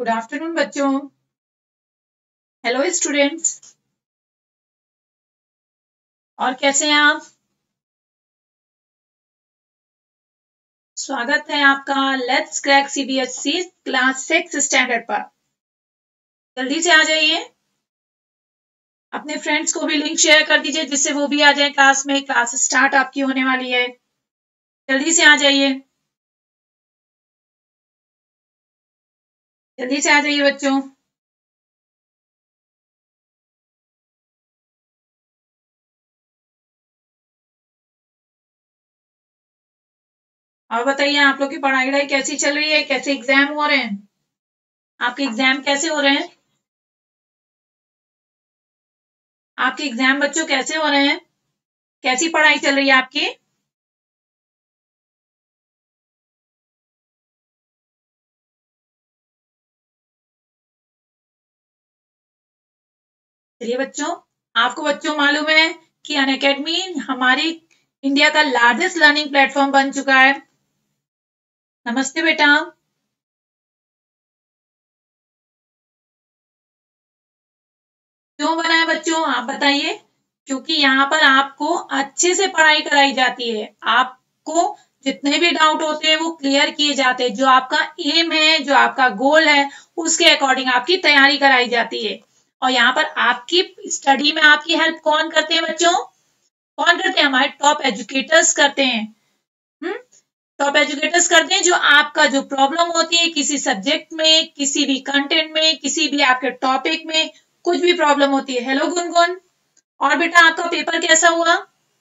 Good afternoon बच्चों। Hello students, और कैसे हैं आप? स्वागत है आपका let's crack CBSE class 6 standard पर। जल्दी से आ जाइए, अपने फ्रेंड्स को भी लिंक शेयर कर दीजिए जिससे वो भी आ जाए क्लास में। क्लास स्टार्ट आपकी होने वाली है, जल्दी से आ जाइए, जल्दी से आ जाइए बच्चों। और बताइए, आप लोग की पढ़ाई वढ़ाई कैसी चल रही है? कैसे एग्जाम हो रहे हैं? आपके एग्जाम कैसे हो रहे हैं? आपके एग्जाम बच्चों कैसे हो रहे हैं? कैसी पढ़ाई चल रही है आपकी? चलिए बच्चों, आपको बच्चों मालूम है कि अनअकैडमी हमारी इंडिया का लार्जेस्ट लर्निंग प्लेटफॉर्म बन चुका है। नमस्ते बेटा। क्यों बना है बच्चों, आप बताइए। क्योंकि यहाँ पर आपको अच्छे से पढ़ाई कराई जाती है। आपको जितने भी डाउट होते हैं वो क्लियर किए जाते हैं। जो आपका एम है, जो आपका गोल है, उसके अकॉर्डिंग आपकी तैयारी कराई जाती है। और यहाँ पर आपकी स्टडी में आपकी हेल्प कौन करते हैं बच्चों? कौन करते हैं? हमारे टॉप एजुकेटर्स करते हैं। टॉप एजुकेटर्स करते हैं। जो आपका जो प्रॉब्लम होती है किसी सब्जेक्ट में, किसी भी कंटेंट में, किसी भी आपके टॉपिक में, कुछ भी प्रॉब्लम होती है। हेलो गुनगुन, और बेटा आपका पेपर कैसा हुआ?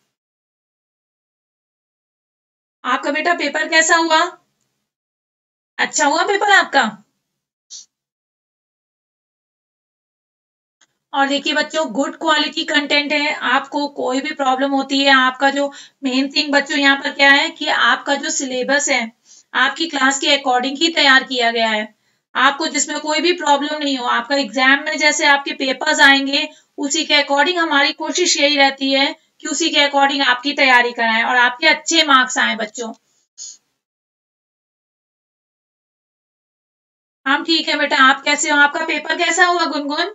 आपका बेटा पेपर कैसा हुआ? अच्छा हुआ पेपर आपका? और देखिए बच्चों, गुड क्वालिटी कंटेंट है। आपको कोई भी प्रॉब्लम होती है, आपका जो मेन थिंग बच्चों यहाँ पर क्या है कि आपका जो सिलेबस है आपकी क्लास के अकॉर्डिंग ही तैयार किया गया है। आपको जिसमें कोई भी प्रॉब्लम नहीं हो। आपका एग्जाम में जैसे आपके पेपर्स आएंगे उसी के अकॉर्डिंग हमारी कोशिश यही रहती है कि उसी के अकॉर्डिंग आपकी तैयारी कराएं और आपके अच्छे मार्क्स आए बच्चों। हम ठीक है बेटा, आप कैसे हो? आपका पेपर कैसा हुआ गुनगुन?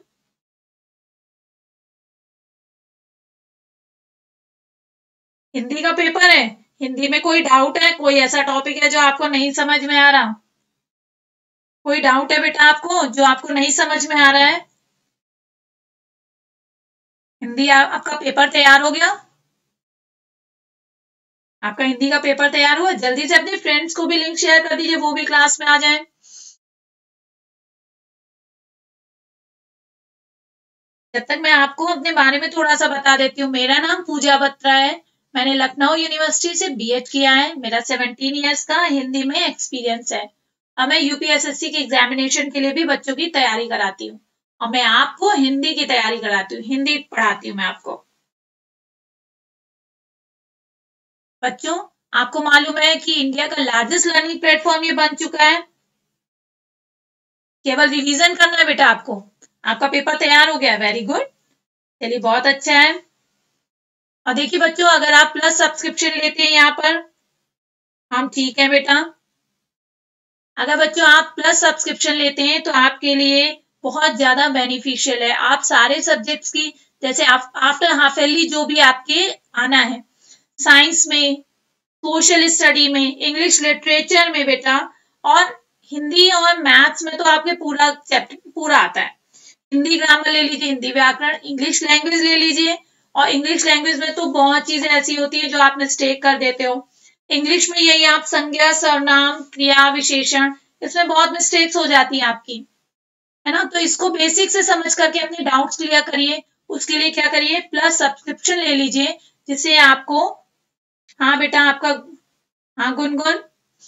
हिंदी का पेपर है। हिंदी में कोई डाउट है? कोई ऐसा टॉपिक है जो आपको नहीं समझ में आ रहा? कोई डाउट है बेटा आपको जो आपको नहीं समझ में आ रहा है? हिंदी आपका पेपर तैयार हो गया? आपका हिंदी का पेपर तैयार हुआ? जल्दी से अपने फ्रेंड्स को भी लिंक शेयर कर दीजिए, वो भी क्लास में आ जाएं। जब तक मैं आपको अपने बारे में थोड़ा सा बता देती हूँ। मेरा नाम पूजा बत्रा है। मैंने लखनऊ यूनिवर्सिटी से बीएड किया है। मेरा 17 इयर्स का हिंदी में एक्सपीरियंस है। और मैं यूपीएसएससी के एग्जामिनेशन के लिए भी बच्चों की तैयारी कराती हूँ। और मैं आपको हिंदी की तैयारी कराती हूँ, हिंदी पढ़ाती हूँ मैं आपको। बच्चों, आपको मालूम है कि इंडिया का लार्जेस्ट लर्निंग प्लेटफॉर्म ये बन चुका है। केवल रिवीजन करना है बेटा आपको। आपका पेपर तैयार हो गया, वेरी गुड। चलिए बहुत अच्छा है। और देखिए बच्चों, अगर आप प्लस सब्सक्रिप्शन लेते हैं यहाँ पर, हम ठीक है बेटा। अगर बच्चों आप प्लस सब्सक्रिप्शन लेते हैं तो आपके लिए बहुत ज्यादा बेनिफिशियल है। आप सारे सब्जेक्ट्स की, जैसे आफ्टर हाफ ईयरली जो भी आपके आना है, साइंस में, सोशल स्टडी में, इंग्लिश लिटरेचर में बेटा, और हिंदी और मैथ्स में तो आपके पूरा चैप्टर पूरा आता है। हिंदी ग्रामर ले लीजिए, हिंदी व्याकरण, इंग्लिश लैंग्वेज ले लीजिए। और इंग्लिश लैंग्वेज में तो बहुत चीजें ऐसी होती है जो आप मिस्टेक कर देते हो। इंग्लिश में यही आप संज्ञा, सर्वनाम, क्रिया, विशेषण, इसमें बहुत मिस्टेक्स हो जाती है आपकी, है ना। तो इसको बेसिक से समझ करके अपने डाउट्स क्लियर करिए। उसके लिए क्या करिए, प्लस सब्सक्रिप्शन ले लीजिए, जिससे आपको, हाँ बेटा आपका, हाँ गुनगुन,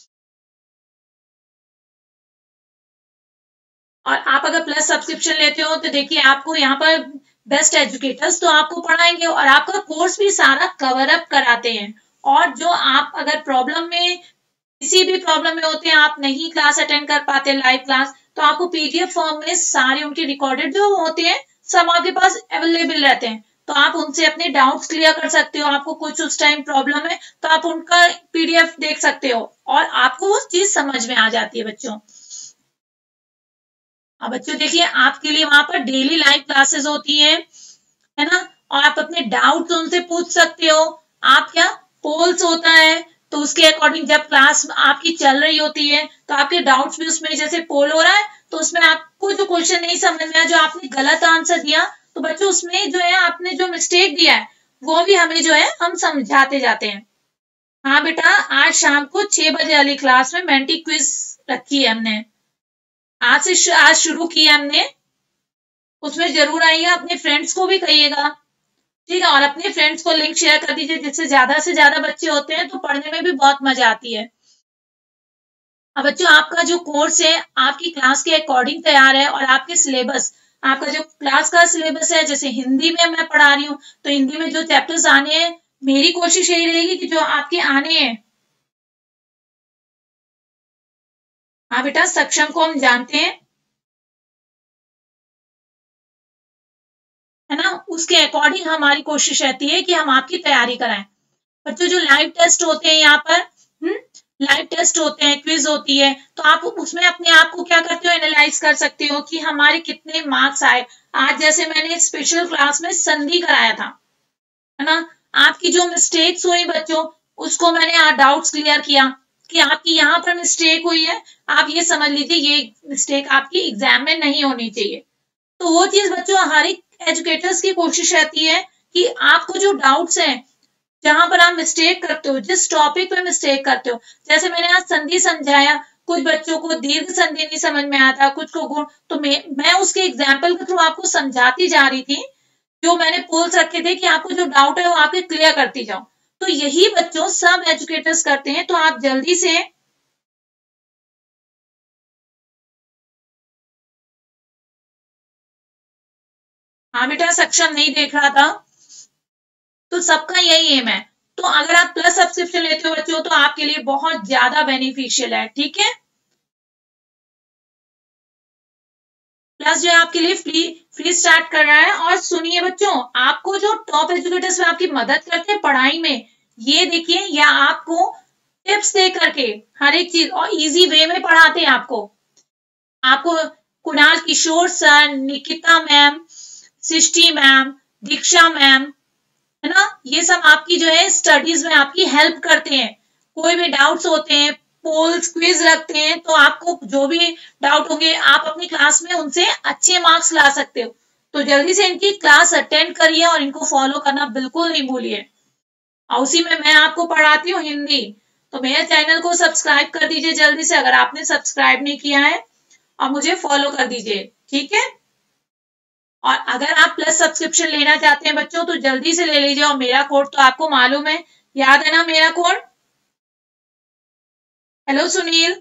और आप अगर प्लस सब्सक्रिप्शन लेते हो तो देखिए आपको यहाँ पर बेस्ट एजुकेटर्स तो आपको पढ़ाएंगे और आपका कोर्स भी सारा कवर अप कराते हैं। और जो आप अगर प्रॉब्लम में, किसी भी प्रॉब्लम में होते हैं, आप नहीं क्लास अटेंड कर पाते लाइव क्लास, तो आपको पीडीएफ फॉर्म में सारे उनके रिकॉर्डेड जो होते हैं सब आपके पास अवेलेबल रहते हैं। तो आप उनसे अपने डाउट्स क्लियर कर सकते हो। आपको कुछ उस टाइम प्रॉब्लम है तो आप उनका पीडीएफ देख सकते हो और आपको वो चीज समझ में आ जाती है बच्चों। अब बच्चों देखिए आपके लिए वहां पर डेली लाइव क्लासेस होती हैं, है ना, और आप अपने डाउट्स उनसे पूछ सकते हो। आप क्या पोल्स होता है, तो उसके अकॉर्डिंग जब क्लास आपकी चल रही होती है तो आपके डाउट्स भी उसमें, जैसे पोल हो रहा है तो उसमें आपको जो क्वेश्चन नहीं समझ में आया, जो आपने गलत आंसर दिया, तो बच्चों उसमें जो है आपने जो मिस्टेक दिया है वो भी हमें जो है हम समझाते जाते हैं। हाँ बेटा, आज शाम को 6 बजे वाली क्लास में मेंटी क्विज रखी है हमने, आज शुरू किया हमने, उसमें जरूर आइए, अपने फ्रेंड्स को भी कहिएगा, ठीक है, और अपने फ्रेंड्स को लिंक शेयर कर दीजिए, जिससे ज्यादा से ज्यादा बच्चे होते हैं तो पढ़ने में भी बहुत मजा आती है। अब बच्चों आपका जो कोर्स है आपकी क्लास के अकॉर्डिंग तैयार है, और आपके सिलेबस, आपका जो क्लास का सिलेबस है, जैसे हिंदी में मैं पढ़ा रही हूँ तो हिंदी में जो चैप्टर्स आने हैं, मेरी कोशिश यही रहेगी कि जो आपके आने हैं, हाँ बेटा, सक्षम को हम जानते हैं, है ना, उसके अकॉर्डिंग हमारी कोशिश रहती है कि हम आपकी तैयारी कराएं। बच्चों जो लाइव टेस्ट होते हैं यहाँ पर, लाइव टेस्ट होते हैं, क्विज होती है, तो आप उसमें अपने आप को क्या करते हो, एनालाइज कर सकते हो कि हमारे कितने मार्क्स आए। आज जैसे मैंने स्पेशल क्लास में संधि कराया था, है ना, आपकी जो मिस्टेक्स हुई बच्चों, उसको मैंने डाउट्स क्लियर किया कि आपकी यहाँ पर मिस्टेक हुई है, आप ये समझ लीजिए ये मिस्टेक आपकी एग्जाम में नहीं होनी चाहिए। तो वो चीज बच्चों हर एक एजुकेटर्स की कोशिश रहती है कि आपको जो डाउट्स हैं, जहां पर आप मिस्टेक करते हो, जिस टॉपिक पे मिस्टेक करते हो, जैसे मैंने आज संधि समझाया, कुछ बच्चों को दीर्घ संधि नहीं समझ में आता, कुछ को गुण, तो मैं उसके एग्जाम्पल के थ्रू आपको समझाती जा रही थी, जो मैंने पोल्स रखे थे कि आपको जो डाउट है वो आपके क्लियर करती जाओ। तो यही बच्चों सब एजुकेटर्स करते हैं, तो आप जल्दी से, हाँ बेटा सक्षम नहीं देख रहा था, तो सबका यही एम है। तो अगर आप प्लस सब्सक्रिप्शन लेते हो बच्चों तो आपके लिए बहुत ज्यादा बेनिफिशियल है, ठीक है। प्लस जो है आपके लिए फ्री स्टार्ट कर रहा है। और सुनिए बच्चों, आपको जो टॉप एजुकेटर्स में आपकी मदद करते हैं पढ़ाई में, ये देखिए, या आपको टिप्स दे करके हर एक चीज और इजी वे में पढ़ाते हैं आपको Kunal Kishore sir, Nikita ma'am, Srishti ma'am, Diksha ma'am, है ना, ये सब आपकी जो है स्टडीज में आपकी हेल्प करते हैं। कोई भी डाउट्स होते हैं, पोल्स क्विज रखते हैं, तो आपको जो भी डाउट होंगे आप अपनी क्लास में उनसे अच्छे मार्क्स ला सकते हो। तो जल्दी से इनकी क्लास अटेंड करिए और इनको फॉलो करना बिल्कुल नहीं भूलिए। और उसी में मैं आपको पढ़ाती हूँ हिंदी, तो मेरे चैनल को सब्सक्राइब कर दीजिए जल्दी से, अगर आपने सब्सक्राइब नहीं किया है, और मुझे फॉलो कर दीजिए, ठीक है। और अगर आप प्लस सब्सक्रिप्शन लेना चाहते हैं बच्चों तो जल्दी से ले लीजिए, और मेरा कोड तो आपको मालूम है, याद है ना मेरा कोड। हेलो सुनील,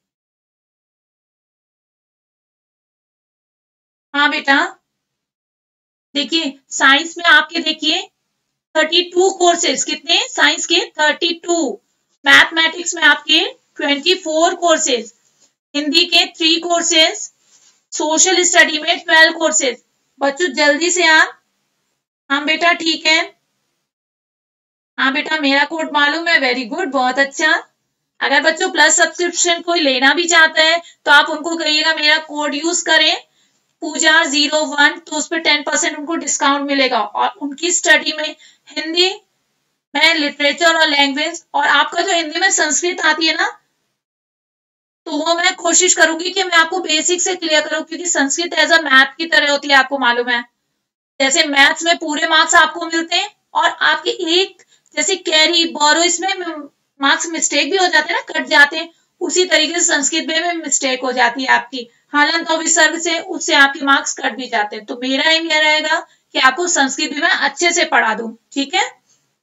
हाँ बेटा, देखिए साइंस में आपके देखिए 32 कोर्सेज, कितने साइंस के 32, मैथमेटिक्स में आपके 24 कोर्सेज, हिंदी के 3 कोर्सेज, सोशल स्टडी में 12 कोर्सेज। बच्चों जल्दी से आप, हाँ बेटा ठीक है, हाँ बेटा मेरा कोड मालूम है, वेरी गुड, बहुत अच्छा। अगर बच्चों प्लस सब्सक्रिप्शन कोई लेना भी चाहता है तो आप उनको कहिएगा मेरा कोड यूज करें पूजा01, तो उस पर 10% उनको डिस्काउंट मिलेगा। और उनकी स्टडी में हिंदी में लिटरेचर और लैंग्वेज, और आपका जो हिंदी में संस्कृत आती है ना, तो वो मैं कोशिश करूंगी कि मैं आपको बेसिक से क्लियर करूं, क्योंकि संस्कृत एज अ मैथ की तरह होती है, आपको मालूम है। जैसे मैथ्स में पूरे मार्क्स आपको मिलते हैं, और आपके एक जैसे कैरी बोरो, इसमें मार्क्स मिस्टेक भी हो जाते हैं ना, कट जाते हैं, उसी तरीके से संस्कृत में मिस्टेक हो जाती है आपकी हलंत और विसर्ग से, उससे आपके मार्क्स कट भी जाते हैं। तो मेरा एम यह रहेगा कि आपको संस्कृत भी मैं अच्छे से पढ़ा दूं, ठीक है।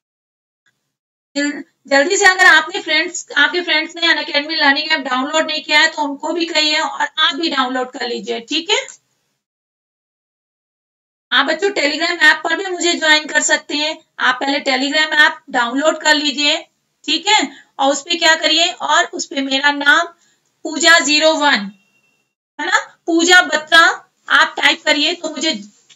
जल्दी से, अगर आपके फ्रेंड्स ने अनअकैडमी लर्निंग ऐप डाउनलोड नहीं किया है तो उनको भी कहिए, और आप भी डाउनलोड कर लीजिए, ठीक है। आप बच्चों टेलीग्राम ऐप पर भी मुझे ज्वाइन कर सकते हैं। आप पहले टेलीग्राम ऐप डाउनलोड कर लीजिए, ठीक है, और उस पर क्या करिए, और उस पर मेरा नाम पूजा01, है ना, पूजा बत्रा आप टाइप करिए तो मुझे,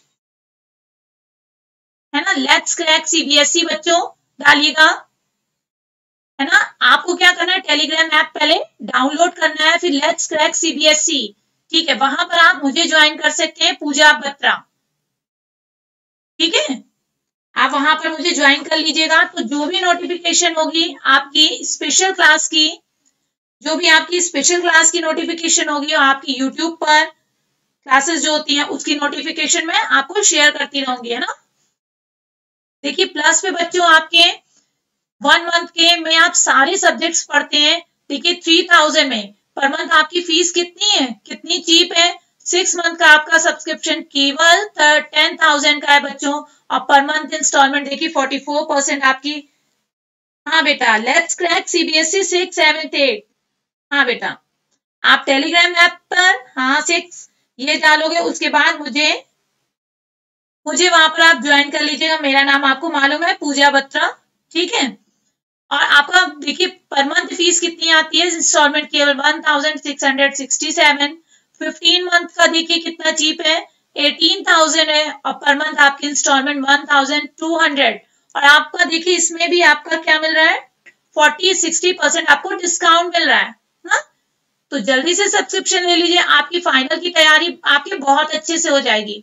है ना, लेट्स क्रैक सीबीएसई बच्चों डालिएगा, है ना। आपको क्या करना है, टेलीग्राम ऐप पहले डाउनलोड करना है, फिर लेट्स क्रैक सीबीएसई, ठीक है, वहां पर आप मुझे ज्वाइन कर सकते हैं, पूजा बत्रा। ठीक है, आप वहां पर मुझे ज्वाइन कर लीजिएगा। तो जो भी नोटिफिकेशन होगी आपकी स्पेशल क्लास की, जो भी आपकी स्पेशल क्लास की नोटिफिकेशन होगी आपकी यूट्यूब पर क्लासेस जो होती हैं उसकी नोटिफिकेशन मैं आपको शेयर करती रहूंगी, है ना। देखिए प्लस पे बच्चों आपके 1 मंथ के में आप सारे सब्जेक्ट्स पढ़ते हैं। देखिए 3000 में पर मंथ आपकी फीस कितनी है, कितनी चीप है। 6 मंथ का आपका सब्सक्रिप्शन केवल 10,000 का है बच्चों, और पर मंथ इंस्टॉलमेंट देखिए 44% आपकी। हाँ बेटा, लेट्स क्रैक सीबीएसई 6, 7, 8। हाँ बेटा, आप टेलीग्राम ऐप पर हाँ 6 ये डालोगे, उसके बाद मुझे वहां पर आप ज्वाइन कर लीजिएगा। मेरा नाम आपको मालूम है, पूजा बत्रा। ठीक है, और आपका देखिए पर मंथ फीस कितनी आती है, इंस्टॉलमेंट केवल 1667। 15 मंथ का देखिए कितना चीप है, 18,000 है, और पर मंथ आपकी इंस्टॉलमेंट 1200। और आपका देखिए इसमें भी आपका क्या मिल रहा है, 40-60% आपको डिस्काउंट मिल रहा है ना। तो जल्दी से सब्सक्रिप्शन ले लीजिए, आपकी फाइनल की तैयारी आपकी बहुत अच्छे से हो जाएगी।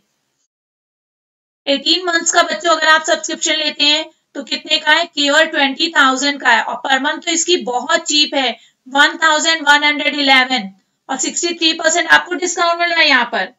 18 मंथ्स का बच्चों अगर आप सब्सक्रिप्शन लेते हैं तो कितने का है, केवल 20,000 का है, और पर मंथ तो इसकी बहुत चीप है, 1111, और 63% आपको डिस्काउंट मिल रहा है यहाँ पर।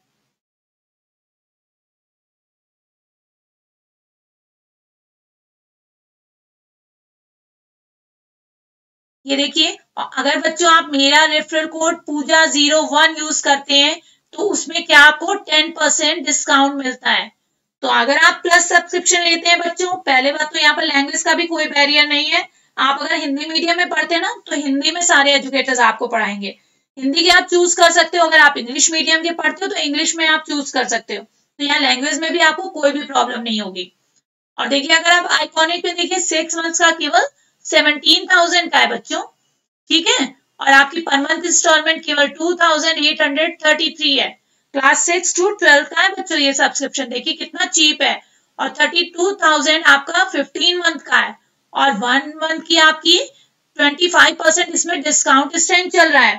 ये देखिए, अगर बच्चों आप मेरा रेफरल कोड पूजा01 यूज करते हैं तो उसमें क्या आपको 10% डिस्काउंट मिलता है। तो अगर आप प्लस सब्सक्रिप्शन लेते हैं बच्चों, पहले बात तो यहाँ पर लैंग्वेज का भी कोई बैरियर नहीं है। आप अगर हिंदी मीडियम में पढ़ते हैं ना तो हिंदी में सारे एजुकेटर्स आपको पढ़ाएंगे, हिंदी के आप चूज कर सकते हो। अगर आप इंग्लिश मीडियम के पढ़ते हो तो इंग्लिश में आप चूज कर सकते हो। तो यहाँ लैंग्वेज में भी आपको कोई भी प्रॉब्लम नहीं होगी। और देखिए अगर आप आइकॉनिक में देखिए 6 मंथ्स का केवल 17,000 का है बच्चों। ठीक है, और आपकी पर मंथ इंस्टॉलमेंट केवल 2,833 है। क्लास 6 to 12 का है बच्चों ये सब्सक्रिप्शन, देखिए कितना चीप है। और 32,000 आपका 15 मंथ का है, और 1 मंथ की आपकी 25% इसमें डिस्काउंट इस टाइम चल रहा है।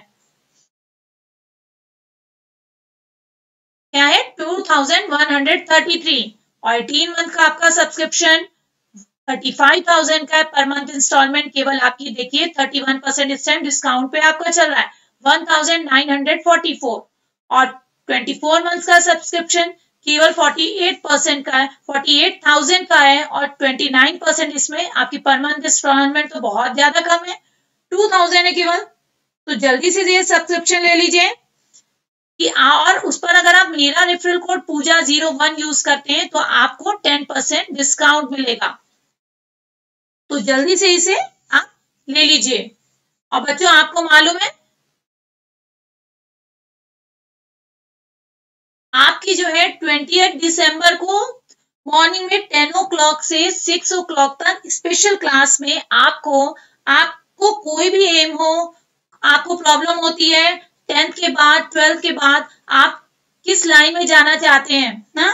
क्या है, 2,133, और 18 मंथ का आपका सब्सक्रिप्शन 35,000 का है। पर मंथ इंस्टॉलमेंट केवल आपकी देखिए 31% इस टाइम डिस्काउंट पे आपका चल रहा है, 1,944। और 24 मंथ का सब्सक्रिप्शन केवल 48% का है, 48,000 का है, और 29% इसमें आपकी पर मंथ इंस्टॉलमेंट तो बहुत ज्यादा कम है, 2,000 है केवल। तो जल्दी से ये सब्सक्रिप्शन ले लीजिए कि और उस पर अगर आप मेरा रेफरल कोड पूजा01 यूज करते हैं तो आपको 10% डिस्काउंट मिलेगा। तो जल्दी से इसे आप ले लीजिए। और बच्चों आपको मालूम है आपकी जो है 20 दिसंबर को मॉर्निंग में 10 o'clock से 6 o'clock तक स्पेशल क्लास में आपको कोई भी एम हो, आपको प्रॉब्लम होती है 10th के बाद 12th के बाद आप किस लाइन में जाना चाहते हैं ना,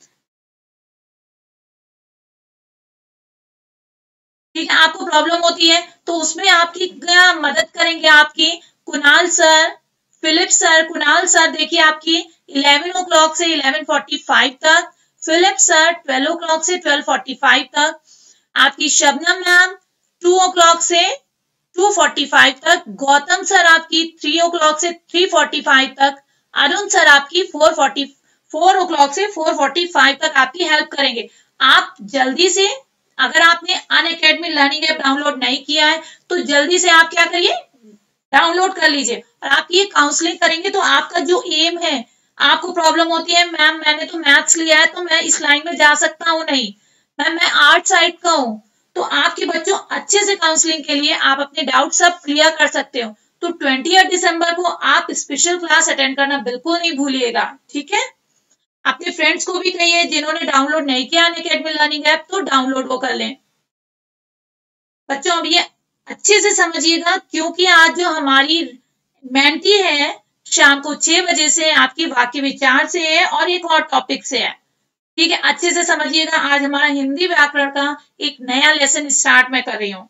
ठीक है, आपको प्रॉब्लम होती है तो उसमें आपकी मदद करेंगे आपकी Kunal sir, Philip sir. Kunal sir देखिए आपकी 11 o'clock से 11:45 तक, फिलिप सर 12 o'clock से 12:45 तक, आपकी शबनम मैम 2 o'clock से 2:45 तक, गौतम सर आपकी 3 o'clock से 3:45 तक, अरुण सर आपकी 4 o'clock से 4:45 तक आपकी हेल्प करेंगे। आप जल्दी से, अगर आपने अनअकैडमी लर्निंग ऐप डाउनलोड नहीं किया है तो जल्दी से आप क्या करिए, डाउनलोड कर लीजिए। और आप ये काउंसलिंग करेंगे तो आपका जो एम है, आपको प्रॉब्लम होती है मैम मैंने तो मैथ्स लिया है तो मैं इस लाइन में जा सकता हूँ, नहीं मैम मैं आर्ट साइड का हूँ, तो आपके बच्चों अच्छे से काउंसलिंग के लिए आप अपने डाउट सब क्लियर कर सकते हो। तो 20 दिसंबर को आप स्पेशल क्लास अटेंड करना बिल्कुल नहीं भूलिएगा। ठीक है, अपने फ्रेंड्स को भी कहिए जिन्होंने डाउनलोड नहीं किया अनअकैडमी लर्निंग ऐप तो डाउनलोड वो कर लें। बच्चों अब ये अच्छे से समझिएगा क्योंकि आज जो हमारी मेंटी है शाम को 6 बजे से आपकी वाक्य विचार से है और एक और टॉपिक से है। ठीक है, अच्छे से समझिएगा। आज हमारा हिंदी व्याकरण का एक नया लेसन स्टार्ट मैं कर रही हूँ।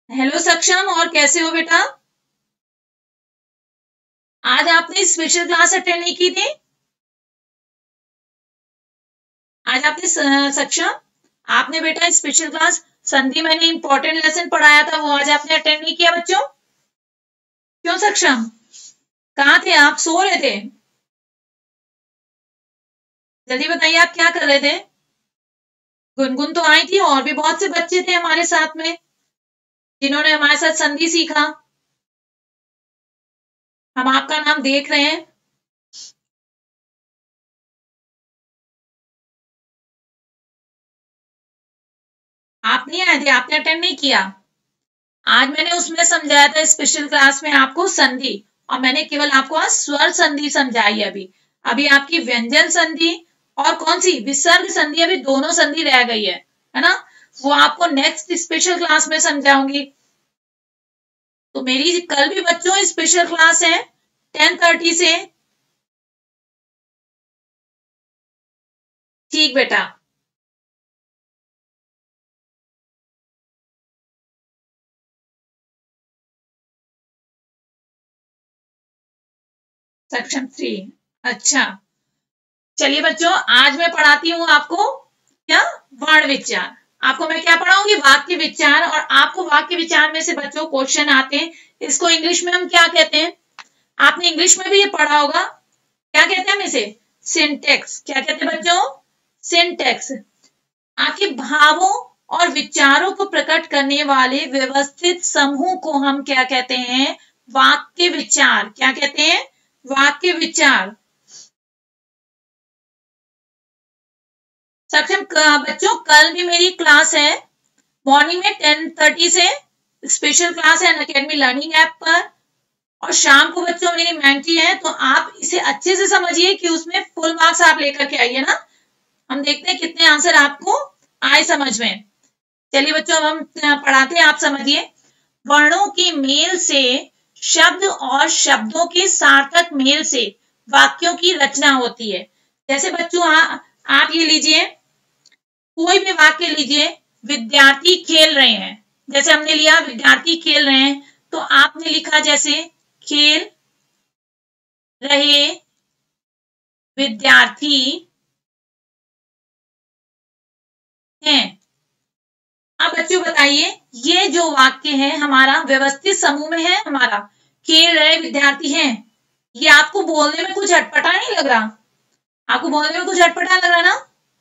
हेलो सक्षम, और कैसे हो बेटा? आज आपने स्पेशल क्लास अटेंड नहीं की थी? आज आपने सक्षम, आपने बेटा स्पेशल क्लास संधि मैंने इंपॉर्टेंट लेसन पढ़ाया था, वो आज आपने अटेंड नहीं किया बच्चों? क्यों सक्षम, कहाँ थे आप? सो रहे थे? जल्दी बताइए, आप क्या कर रहे थे? गुनगुन तो आई थी, और भी बहुत से बच्चे थे हमारे साथ में जिन्होंने हमारे साथ संधि सीखा। हम आपका नाम देख रहे हैं। आप नहीं आए थे, आपने अटेंड नहीं किया। आज मैंने उसमें समझाया था स्पेशल क्लास में आपको संधि, और मैंने केवल आपको आज स्वर संधि समझाई। अभी अभी आपकी व्यंजन संधि और कौन सी विसर्ग संधि, अभी दोनों संधि रह गई है ना? वो आपको नेक्स्ट स्पेशल क्लास में समझाऊंगी। तो मेरी कल भी बच्चों स्पेशल क्लास है 10:30 से। ठीक बेटा। सेक्शन 3। अच्छा, चलिए बच्चों, आज मैं पढ़ाती हूँ आपको क्या, वर्ण विचार। आपको मैं क्या पढ़ाऊंगी, वाक्य विचार। और आपको वाक्य विचार में से बच्चों क्वेश्चन आते हैं, इसको इंग्लिश में हम क्या कहते हैं? आपने इंग्लिश में भी ये पढ़ा होगा, क्या कहते हैं हम इसे? सिंटेक्स। क्या कहते हैं बच्चों? सिंटेक्स। आपके भावों और विचारों को प्रकट करने वाले व्यवस्थित समूह को हम क्या कहते हैं? वाक्य विचार। क्या कहते हैं? वाक्य विचार। सक्षम बच्चों, कल भी मेरी क्लास है मॉर्निंग में 10:30 से, स्पेशल क्लास है अनअकैडमी लर्निंग ऐप पर। और शाम को बच्चों मेरी मेंटी है, तो आप इसे अच्छे से समझिए कि उसमें फुल मार्क्स आप लेकर के आइए ना। हम देखते हैं कितने आंसर आपको आए समझ में। चलिए बच्चों, अब हम पढ़ाते हैं, आप समझिए। वर्णों के मेल से, शब्द और शब्दों के सार्थक मेल से वाक्यों की रचना होती है। जैसे बच्चों आप ये लीजिए, कोई भी वाक्य लीजिए, विद्यार्थी खेल रहे हैं। जैसे हमने लिया विद्यार्थी खेल रहे हैं, तो आपने लिखा जैसे खेल रहे विद्यार्थी हैं। अब बच्चों बताइए, ये जो वाक्य है हमारा व्यवस्थित समूह में है, हमारा खेल रहे विद्यार्थी हैं। ये आपको बोलने में कुछ अटपटा नहीं लग रहा? आपको बोलने में कुछ अटपटा लग रहा ना?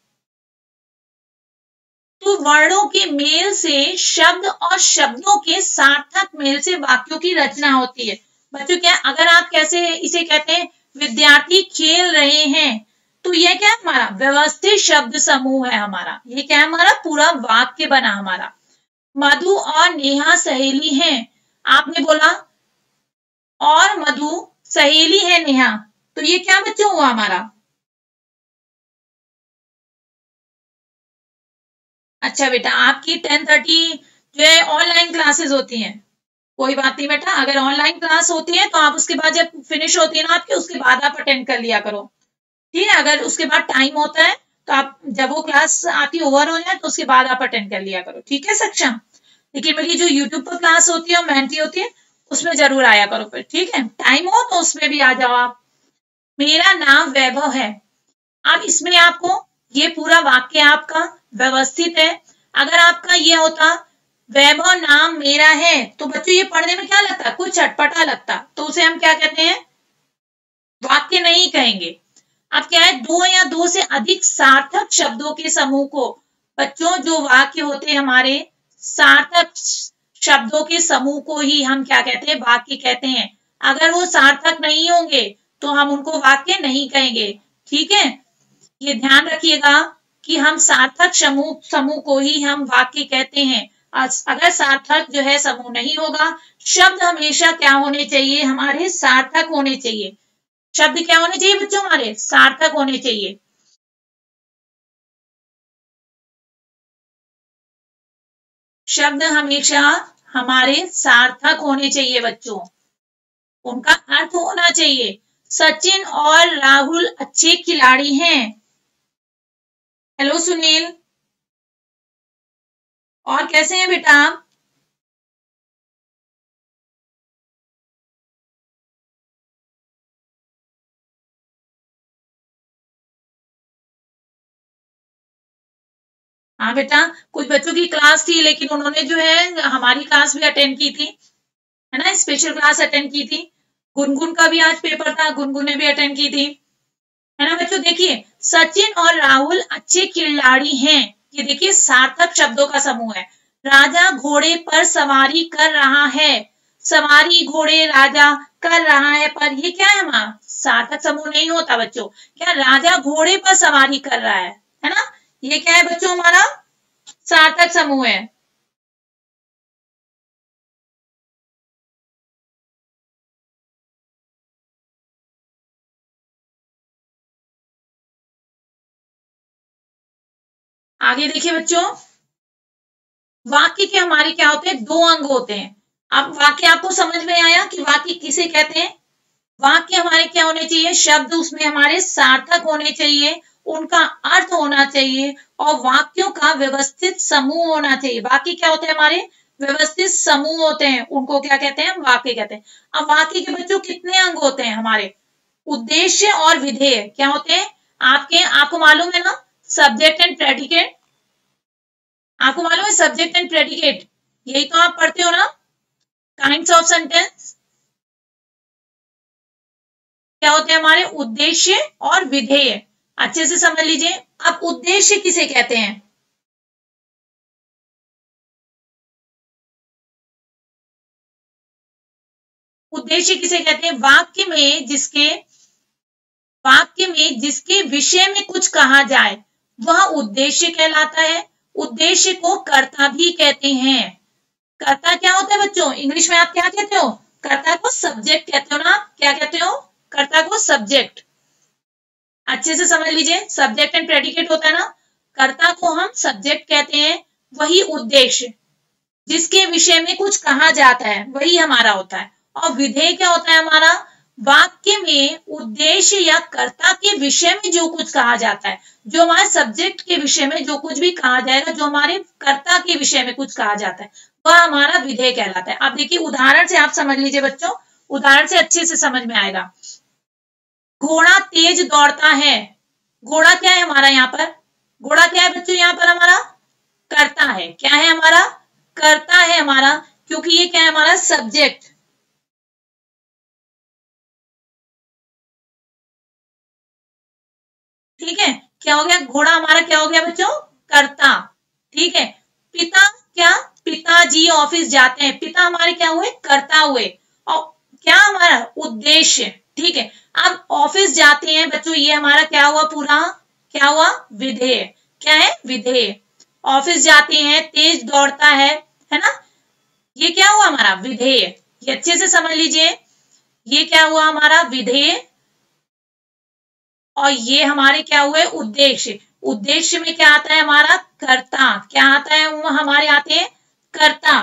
तो वर्णों के मेल से, शब्द और शब्दों के सार्थक मेल से वाक्यों की रचना होती है। बच्चों क्या, अगर आप कैसे इसे कहते हैं, विद्यार्थी खेल रहे हैं, तो यह क्या हमारा व्यवस्थित शब्द समूह है हमारा। ये क्या है, हमारा पूरा वाक्य बना हमारा। मधु और नेहा सहेली हैं, आपने बोला, और मधु सहेली है नेहा, तो ये क्या बच्चों हुआ हमारा? अच्छा बेटा, आपकी 10:30 जो है ऑनलाइन क्लासेस होती हैं। कोई बात नहीं बेटा, अगर ऑनलाइन क्लास होती है तो आप उसके बाद जब फिनिश होती है ना आपकी, उसके बाद आप अटेंड कर लिया करो। ठीक है, अगर उसके बाद टाइम होता है तो आप जब वो क्लास आपकी ओवर हो जाए तो उसके बाद आप अटेंड कर लिया करो। ठीक है सक्षम? लेकिन मेरी जो यूट्यूब पर क्लास होती है और मेहनती होती है, उसमें जरूर आया करो फिर। ठीक है, टाइम हो तो उसमें भी आ जाओ आप। मेरा नाम वैभव है। अब इसमें आपको ये पूरा वाक्य आपका व्यवस्थित है। अगर आपका ये होता वैभव नाम मेरा है, तो बच्चों ये पढ़ने में क्या लगता, कुछ चटपटा लगता, तो उसे हम क्या कहते हैं, वाक्य नहीं कहेंगे। अब क्या है, दो या दो से अधिक सार्थक शब्दों के समूह को, बच्चों जो वाक्य होते हैं हमारे, सार्थक शब्दों के समूह को ही हम क्या कहते हैं, वाक्य कहते हैं। अगर वो सार्थक नहीं होंगे तो हम उनको वाक्य नहीं कहेंगे। ठीक है, ये ध्यान रखिएगा कि हम सार्थक समूह समूह को ही हम वाक्य कहते हैं। अगर सार्थक जो है समूह नहीं होगा, शब्द हमेशा क्या होने चाहिए, हमारे सार्थक होने चाहिए। शब्द क्या होने चाहिए बच्चों, हमारे सार्थक होने चाहिए। शब्द हमेशा हमारे सार्थक होने चाहिए बच्चों, उनका अर्थ होना चाहिए। सचिन और राहुल अच्छे खिलाड़ी हैं। हेलो सुनील, और कैसे हैं बेटा? हाँ बेटा, कुछ बच्चों की क्लास थी लेकिन उन्होंने जो है हमारी क्लास भी अटेंड की थी, है ना, स्पेशल क्लास अटेंड की थी। गुनगुन का भी आज पेपर था, गुनगुन ने भी अटेंड की थी, है ना बच्चों। देखिए, सचिन और राहुल अच्छे खिलाड़ी हैं, ये देखिए सार्थक शब्दों का समूह है। राजा घोड़े पर सवारी कर रहा है, सवारी घोड़े राजा कर रहा है, पर ये क्या है हमारा सार्थक समूह नहीं होता बच्चों। क्या राजा घोड़े पर सवारी कर रहा है ना, ये क्या है बच्चों हमारा सार्थक समूह है। आगे देखिए बच्चों, वाक्य के हमारे क्या होते हैं, दो अंग होते हैं। अब वाक्य आपको समझ में आया कि वाक्य किसे कहते हैं। वाक्य हमारे क्या होने चाहिए, शब्द उसमें हमारे सार्थक होने चाहिए, उनका अर्थ होना चाहिए और वाक्यों का व्यवस्थित समूह होना चाहिए। वाक्य क्या होते हैं हमारे व्यवस्थित समूह होते हैं, उनको क्या कहते हैं, वाक्य कहते हैं। अब वाक्य के बच्चों कितने अंग होते हैं हमारे, उद्देश्य और विधेय क्या होते हैं आपको मालूम है ना, सब्जेक्ट एंड प्रेडिकेट। आपको मालूम है सब्जेक्ट एंड प्रेडिकेट, यही तो आप पढ़ते हो ना, काइंड्स ऑफ सेंटेंस। क्या होते हैं हमारे उद्देश्य और विधेय, अच्छे से समझ लीजिए। अब उद्देश्य किसे कहते हैं, उद्देश्य किसे कहते हैं, वाक्य में जिसके विषय में कुछ कहा जाए वह उद्देश्य कहलाता है। उद्देश्य को कर्ता भी कहते हैं। कर्ता क्या होता है बच्चों, इंग्लिश में आप क्या कहते हो, कर्ता को सब्जेक्ट कहते हो ना, क्या कहते हो, कर्ता को सब्जेक्ट। अच्छे से समझ लीजिए, सब्जेक्ट एंड प्रेडिकेट होता है ना, कर्ता को हम सब्जेक्ट कहते हैं, वही उद्देश्य जिसके विषय में कुछ कहा जाता है वही हमारा होता है। और विधेय क्या होता है हमारा, वाक्य में उद्देश्य या कर्ता के विषय में जो कुछ कहा जाता है, जो हमारे सब्जेक्ट के विषय में जो कुछ भी कहा जाएगा, जो हमारे कर्ता के विषय में कुछ कहा जाता है वह हमारा विधेय कहलाता है। अब देखिए उदाहरण से आप समझ लीजिए बच्चों, उदाहरण से अच्छे से समझ में आएगा। घोड़ा तेज दौड़ता है, घोड़ा क्या है हमारा यहाँ पर, घोड़ा क्या है बच्चों यहाँ पर हमारा कर्ता है, क्या है हमारा कर्ता है हमारा, क्योंकि ये क्या है हमारा सब्जेक्ट। ठीक है, क्या हो गया, घोड़ा हमारा क्या हो गया बच्चों, कर्ता। ठीक है, पिता क्या, पिताजी ऑफिस जाते हैं, पिता हमारे क्या हुए, कर्ता हुए, और क्या हमारा उद्देश्य। ठीक है, अब ऑफिस जाते हैं बच्चों, ये हमारा क्या हुआ पूरा, क्या हुआ विधेय, क्या है विधेय। ऑफिस जाते हैं, तेज दौड़ता है ना, ये क्या हुआ हमारा विधेय। ये अच्छे से समझ लीजिए, ये क्या हुआ हमारा विधेय, और ये हमारे क्या हुए उद्देश्य। उद्देश्य में क्या आता है हमारा कर्ता, क्या आता है वो हमारे आते हैं कर्ता।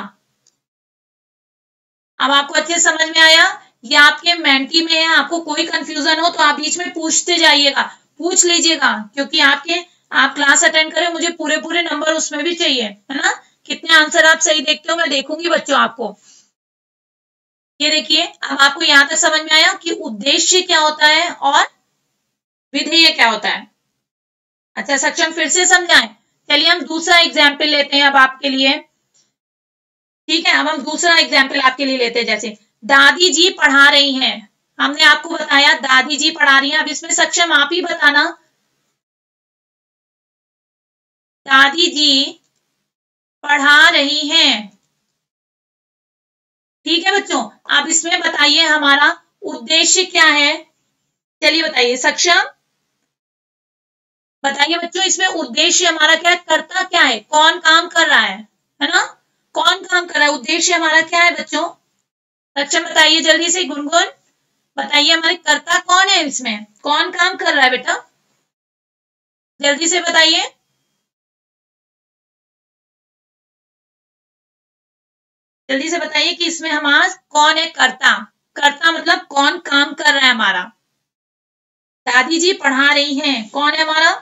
अब आपको अच्छे से समझ में आया, ये आपके मेंटी में है, आपको कोई कंफ्यूजन हो तो आप बीच में पूछते जाइएगा, पूछ लीजिएगा, क्योंकि आप क्लास अटेंड करें, मुझे पूरे पूरे नंबर उसमें भी चाहिए, है ना, कितने आंसर आप सही देखते हो मैं देखूंगी बच्चों आपको। ये देखिए, अब आपको यहां तक समझ में आया कि उद्देश्य क्या होता है और विधेय क्या होता है। अच्छा सक्षम फिर से समझाएं, चलिए हम दूसरा एग्जाम्पल लेते हैं अब आपके लिए। ठीक है, अब हम दूसरा एग्जाम्पल आपके लिए लेते हैं, जैसे दादी जी पढ़ा रही हैं, हमने आपको बताया दादी जी पढ़ा रही हैं, अब इसमें सक्षम आप ही बताना, दादी जी पढ़ा रही हैं। ठीक है बच्चों, अब इसमें बताइए हमारा उद्देश्य क्या है, चलिए बताइए सक्षम, बताइए बच्चों इसमें उद्देश्य हमारा क्या है, कर्ता क्या है, कौन काम कर रहा है ना, कौन काम कर रहा है, उद्देश्य हमारा क्या है बच्चों, सक्षम बताइए जल्दी से, गुनगुन बताइए हमारे कर्ता कौन है, इसमें कौन काम कर रहा है बेटा, जल्दी से बताइए। जल्दी से बताइए कि इसमें हमारा कौन है कर्ता, कर्ता मतलब कौन काम कर रहा है हमारा। दादी जी पढ़ा रही हैं, कौन है हमारा,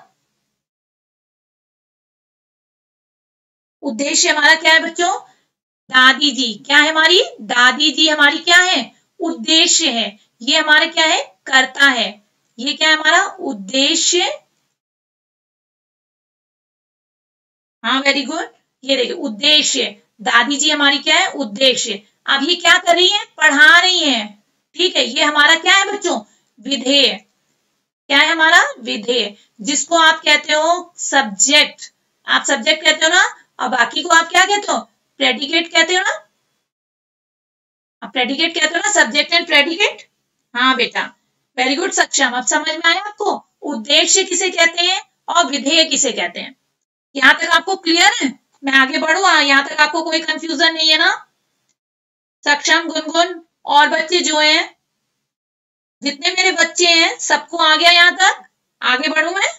उद्देश्य हमारा क्या है बच्चों, दादी जी क्या है हमारी, दादी जी हमारी क्या है उद्देश्य है, ये हमारा क्या है कर्ता है, ये क्या है हमारा उद्देश्य हाँ वेरी गुड। ये देखिए उद्देश्य, दादी जी हमारी क्या है, उद्देश्य। अब ये क्या कर रही है, पढ़ा रही है। ठीक है, ये हमारा क्या है बच्चों, विधेय। क्या है हमारा, विधेय, जिसको आप कहते हो सब्जेक्ट। आप सब्जेक्ट कहते हो ना, और बाकी को आप क्या कहते हो, प्रेडिकेट कहते हो ना। आप प्रेडिकेट कहते हो ना, सब्जेक्ट एंड प्रेडिकेट। हाँ बेटा, वेरी गुड सक्षम। अब समझ में आया आपको, उद्देश्य किसे कहते हैं और विधेय किसे कहते हैं। यहाँ तक आपको क्लियर है, मैं आगे बढ़ू, यहाँ तक आपको कोई कंफ्यूजन नहीं है ना। सक्षम, गुनगुन और बच्चे जो हैं, जितने मेरे बच्चे हैं सबको आ गया यहाँ तक, आगे बढ़ू मैं।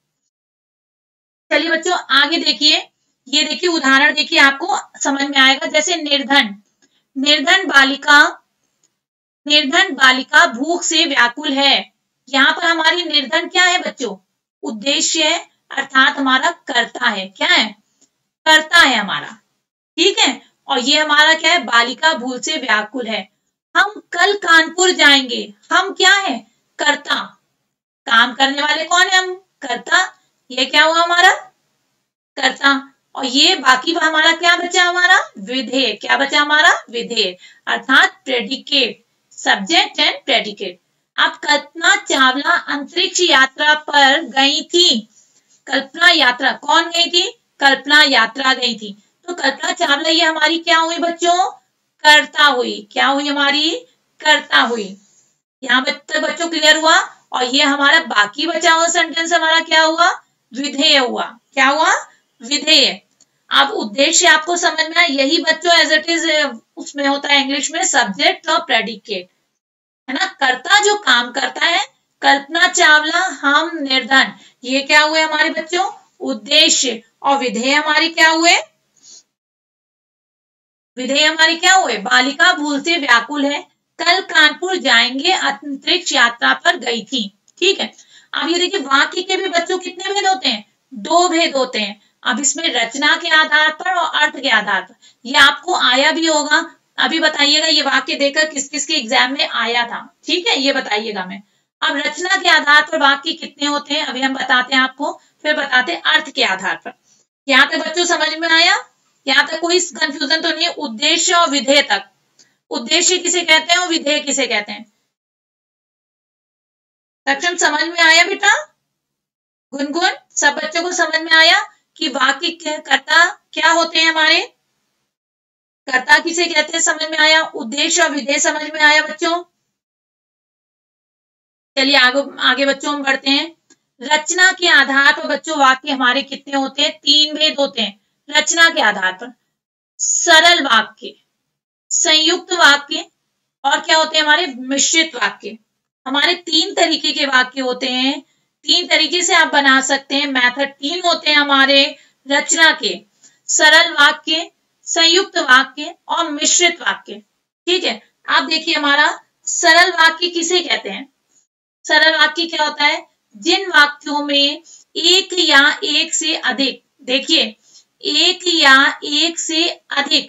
चलिए बच्चों आगे देखिए, ये देखिए उदाहरण देखिए, आपको समझ में आएगा। जैसे निर्धन, निर्धन बालिका, निर्धन बालिका भूख से व्याकुल है। यहाँ पर हमारी निर्धन क्या है बच्चों, उद्देश्य है, अर्थात हमारा कर्ता है। क्या है, कर्ता है हमारा। ठीक है, और ये हमारा क्या है, बालिका भूख से व्याकुल है। हम कल कानपुर जाएंगे, हम क्या है, कर्ता। काम करने वाले कौन है, हम कर्ता। ये क्या हुआ हमारा, कर्ता। और ये बाकी हमारा क्या बचा, हमारा विधेय। क्या बचा हमारा, विधेय, अर्थात प्रेडिकेट, सब्जेक्ट एंड प्रेडिकेट। अब कल्पना चावला अंतरिक्ष यात्रा पर गई थी। कल्पना यात्रा, कौन गई थी, कल्पना यात्रा गई थी। तो कल्पना चावला ये हमारी क्या हुई बच्चों, कर्ता हुई। क्या हुई हमारी, कर्ता हुई। यहाँ तक बच्चों क्लियर हुआ। और ये हमारा बाकी बचा हुआ सेंटेंस हमारा क्या हुआ, विधेय हुआ। क्या हुआ, विधेय। अब उद्देश्य आपको समझ में आया, यही बच्चों एज इट इज उसमें होता है इंग्लिश में, सब्जेक्ट और प्रेडिकेट, है ना। कर्ता जो काम करता है, कल्पना चावला, हम निर्धन, ये क्या हुए हमारे बच्चों, उद्देश्य। और विधेय हमारी क्या हुए, विधेय हमारी क्या हुए, बालिका भूख से व्याकुल है, कल कानपुर जाएंगे, अंतरिक्ष यात्रा पर गई थी। ठीक है, अब ये देखिए वाक्य के भी बच्चों कितने भेद होते हैं, दो भेद होते हैं। अब इसमें रचना के आधार पर और अर्थ के आधार पर, ये आपको आया भी होगा। अभी बताइएगा ये वाक्य देखकर किस किस के एग्जाम में आया था। ठीक है, ये बताइएगा मैं। अब रचना के आधार पर वाक्य कितने होते हैं अभी हम बताते हैं आपको, फिर बताते हैं अर्थ के आधार पर। यहाँ तक बच्चों समझ में आया, यहाँ तक कोई कंफ्यूजन तो नहीं है। उद्देश्य और विधेय तक, उद्देश्य किसे कहते हैं और विधेय किसे कहते हैं, सक्षम समझ में आया बेटा, गुनगुन सब बच्चों को समझ में आया कि वाक्य कर्ता क्या होते हैं हमारे, कर्ता किसे कहते हैं समझ में आया, उद्देश्य और विधेय समझ में आया बच्चों। चलिए आगे आगे बच्चों हम बढ़ते हैं। रचना के आधार पर बच्चों वाक्य हमारे कितने होते हैं, तीन भेद होते हैं रचना के आधार पर। सरल वाक्य, संयुक्त वाक्य, और क्या होते हैं हमारे, मिश्रित वाक्य। हमारे तीन तरीके के वाक्य होते हैं, तीन तरीके से आप बना सकते हैं। मेथड तीन होते हैं हमारे रचना के, सरल वाक्य, संयुक्त वाक्य और मिश्रित वाक्य। ठीक है, आप देखिए हमारा सरल वाक्य किसे कहते हैं, सरल वाक्य क्या होता है, जिन वाक्यों में एक या एक से अधिक, देखिए एक या एक से अधिक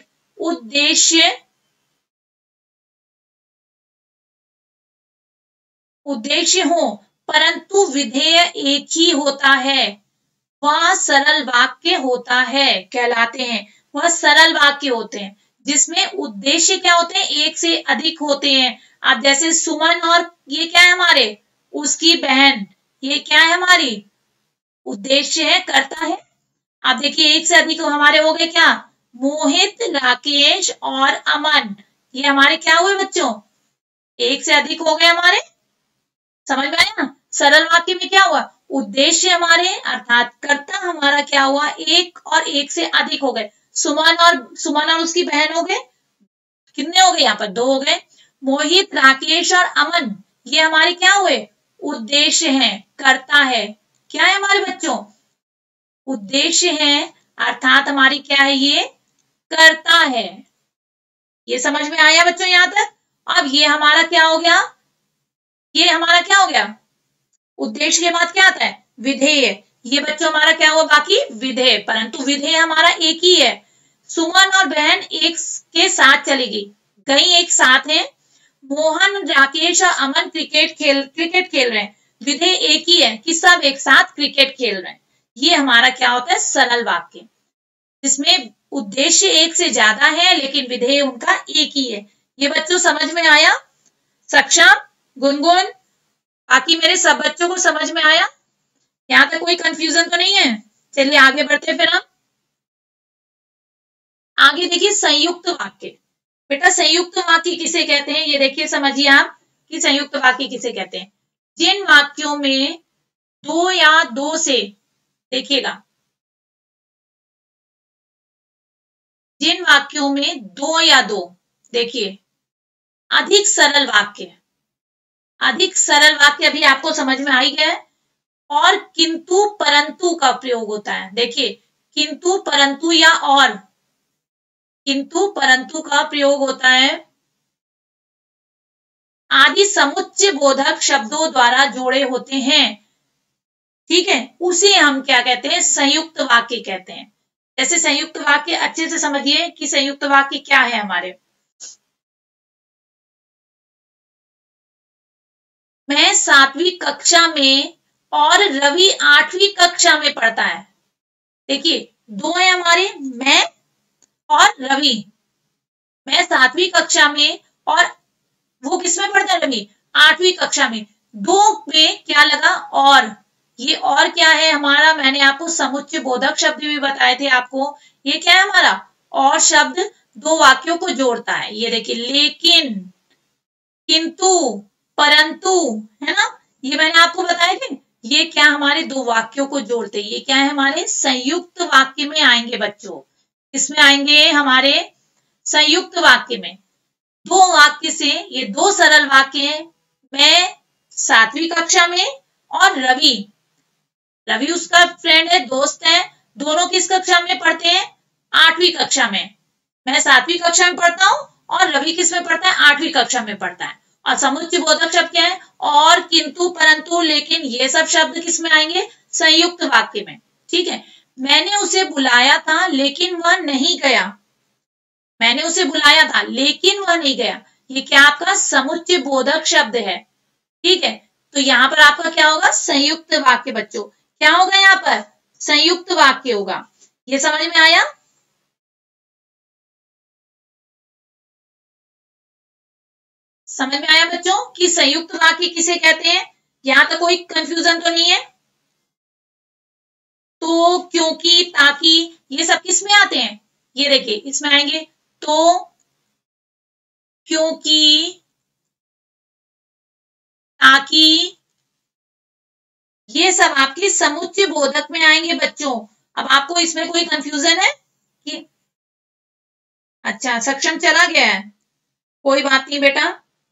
उद्देश्य हो परंतु विधेय एक ही होता है, वह सरल वाक्य होता है, कहलाते हैं। वह सरल वाक्य होते हैं जिसमें उद्देश्य क्या होते हैं, एक से अधिक होते हैं। अब जैसे सुमन और ये क्या है हमारे, उसकी बहन, ये क्या है हमारी, उद्देश्य है, कर्ता है। अब देखिए एक से अधिक हमारे हो गए क्या, मोहित, राकेश और अमन, ये हमारे क्या हुए बच्चों, एक से अधिक हो गए हमारे। समझ में आया, सरल वाक्य में क्या हुआ, उद्देश्य हमारे अर्थात कर्ता हमारा क्या हुआ, एक और एक से अधिक हो गए। सुमन और उसकी बहन हो गए, कितने हो गए यहाँ पर, दो हो गए। मोहित, राकेश और अमन ये हमारे क्या हुए, उद्देश्य हैं, कर्ता है। क्या है हमारे बच्चों, उद्देश्य है अर्थात हमारी क्या है, ये कर्ता है। ये समझ में आया बच्चों यहाँ तक। अब ये हमारा क्या हो गया, ये हमारा क्या हो गया, उद्देश्य के बाद क्या आता है, विधेय। ये बच्चों हमारा क्या हुआ, बाकी विधेय, परंतु विधेय हमारा एक ही है। सुमन और बहन एक के साथ चलेगी, गई एक साथ है। मोहन, राकेश और अमन क्रिकेट खेल रहे हैं, विधेय एक ही है कि सब एक साथ क्रिकेट खेल रहे हैं। ये हमारा क्या होता है, सरल वाक्य। जिसमें उद्देश्य एक से ज्यादा है लेकिन विधेय उनका एक ही है। ये बच्चों समझ में आया? सक्षम, गुनगुन, बाकी मेरे सब बच्चों को समझ में आया? यहाँ तक कोई कंफ्यूजन तो नहीं है? चलिए आगे बढ़ते फिर हम। आगे देखिए संयुक्त वाक्य। बेटा संयुक्त वाक्य किसे कहते हैं ये देखिए, समझिए आप कि संयुक्त वाक्य किसे कहते हैं। जिन वाक्यों में दो या दो से, देखिएगा, जिन वाक्यों में दो या दो, देखिए अधिक सरल वाक्य, अधिक सरल वाक्य अभी आपको समझ में आ ही गया है। और किंतु परंतु का प्रयोग होता है। देखिए किंतु परंतु या और, किंतु परंतु का प्रयोग होता है आदि समुच्चय बोधक शब्दों द्वारा जोड़े होते हैं। ठीक है, उसे हम क्या कहते हैं? संयुक्त वाक्य कहते हैं। जैसे संयुक्त वाक्य अच्छे से समझिए कि संयुक्त वाक्य क्या है हमारे। मैं 7वीं कक्षा में और रवि 8वीं कक्षा में पढ़ता है। देखिए दो है हमारे, मैं और रवि। मैं 7वीं कक्षा में और वो किसमें पढ़ता है? रवि 8वीं कक्षा में। दो में क्या लगा? और। ये और क्या है हमारा? मैंने आपको समुच्चय बोधक शब्द भी बताए थे आपको। ये क्या है हमारा? और शब्द दो वाक्यों को जोड़ता है। ये देखिए लेकिन, किंतु, परंतु, है ना, ये मैंने आपको बताए थे। ये क्या हमारे दो वाक्यों को जोड़ते हैं। ये क्या है? हमारे संयुक्त वाक्य में आएंगे बच्चों। किसमें आएंगे? हमारे संयुक्त वाक्य में। दो वाक्य से, ये दो सरल वाक्य हैं। मैं 7वीं कक्षा में और रवि, रवि उसका फ्रेंड है, दोस्त है। दोनों किस कक्षा में पढ़ते हैं? 8वीं कक्षा में। मैं 7वीं कक्षा में पढ़ता हूँ और रवि किस में पढ़ता है? 8वीं कक्षा में पढ़ता है। और समुच्चय बोधक शब्द क्या है? और, किंतु, परंतु, लेकिन, ये सब शब्द किस में आएंगे? संयुक्त वाक्य में। ठीक है। मैंने उसे बुलाया था लेकिन वह नहीं गया। मैंने उसे बुलाया था लेकिन वह नहीं गया। ये क्या आपका? समुच्चय बोधक शब्द है। ठीक है, तो यहाँ पर आपका क्या होगा? संयुक्त वाक्य बच्चों। क्या होगा यहाँ पर? संयुक्त वाक्य होगा। ये समझ में आया? समझ में आया बच्चों कि संयुक्त वाक्य किसे कहते हैं? यहां तक कोई कंफ्यूजन तो नहीं है? तो, क्योंकि, ताकि, ये सब किस में आते हैं? ये देखिए इसमें आएंगे। तो, क्योंकि, ताकि, ये सब आपके समुच्चय बोधक में आएंगे बच्चों। अब आपको इसमें कोई कंफ्यूजन है कि? अच्छा, सक्षम चला गया है। कोई बात नहीं बेटा,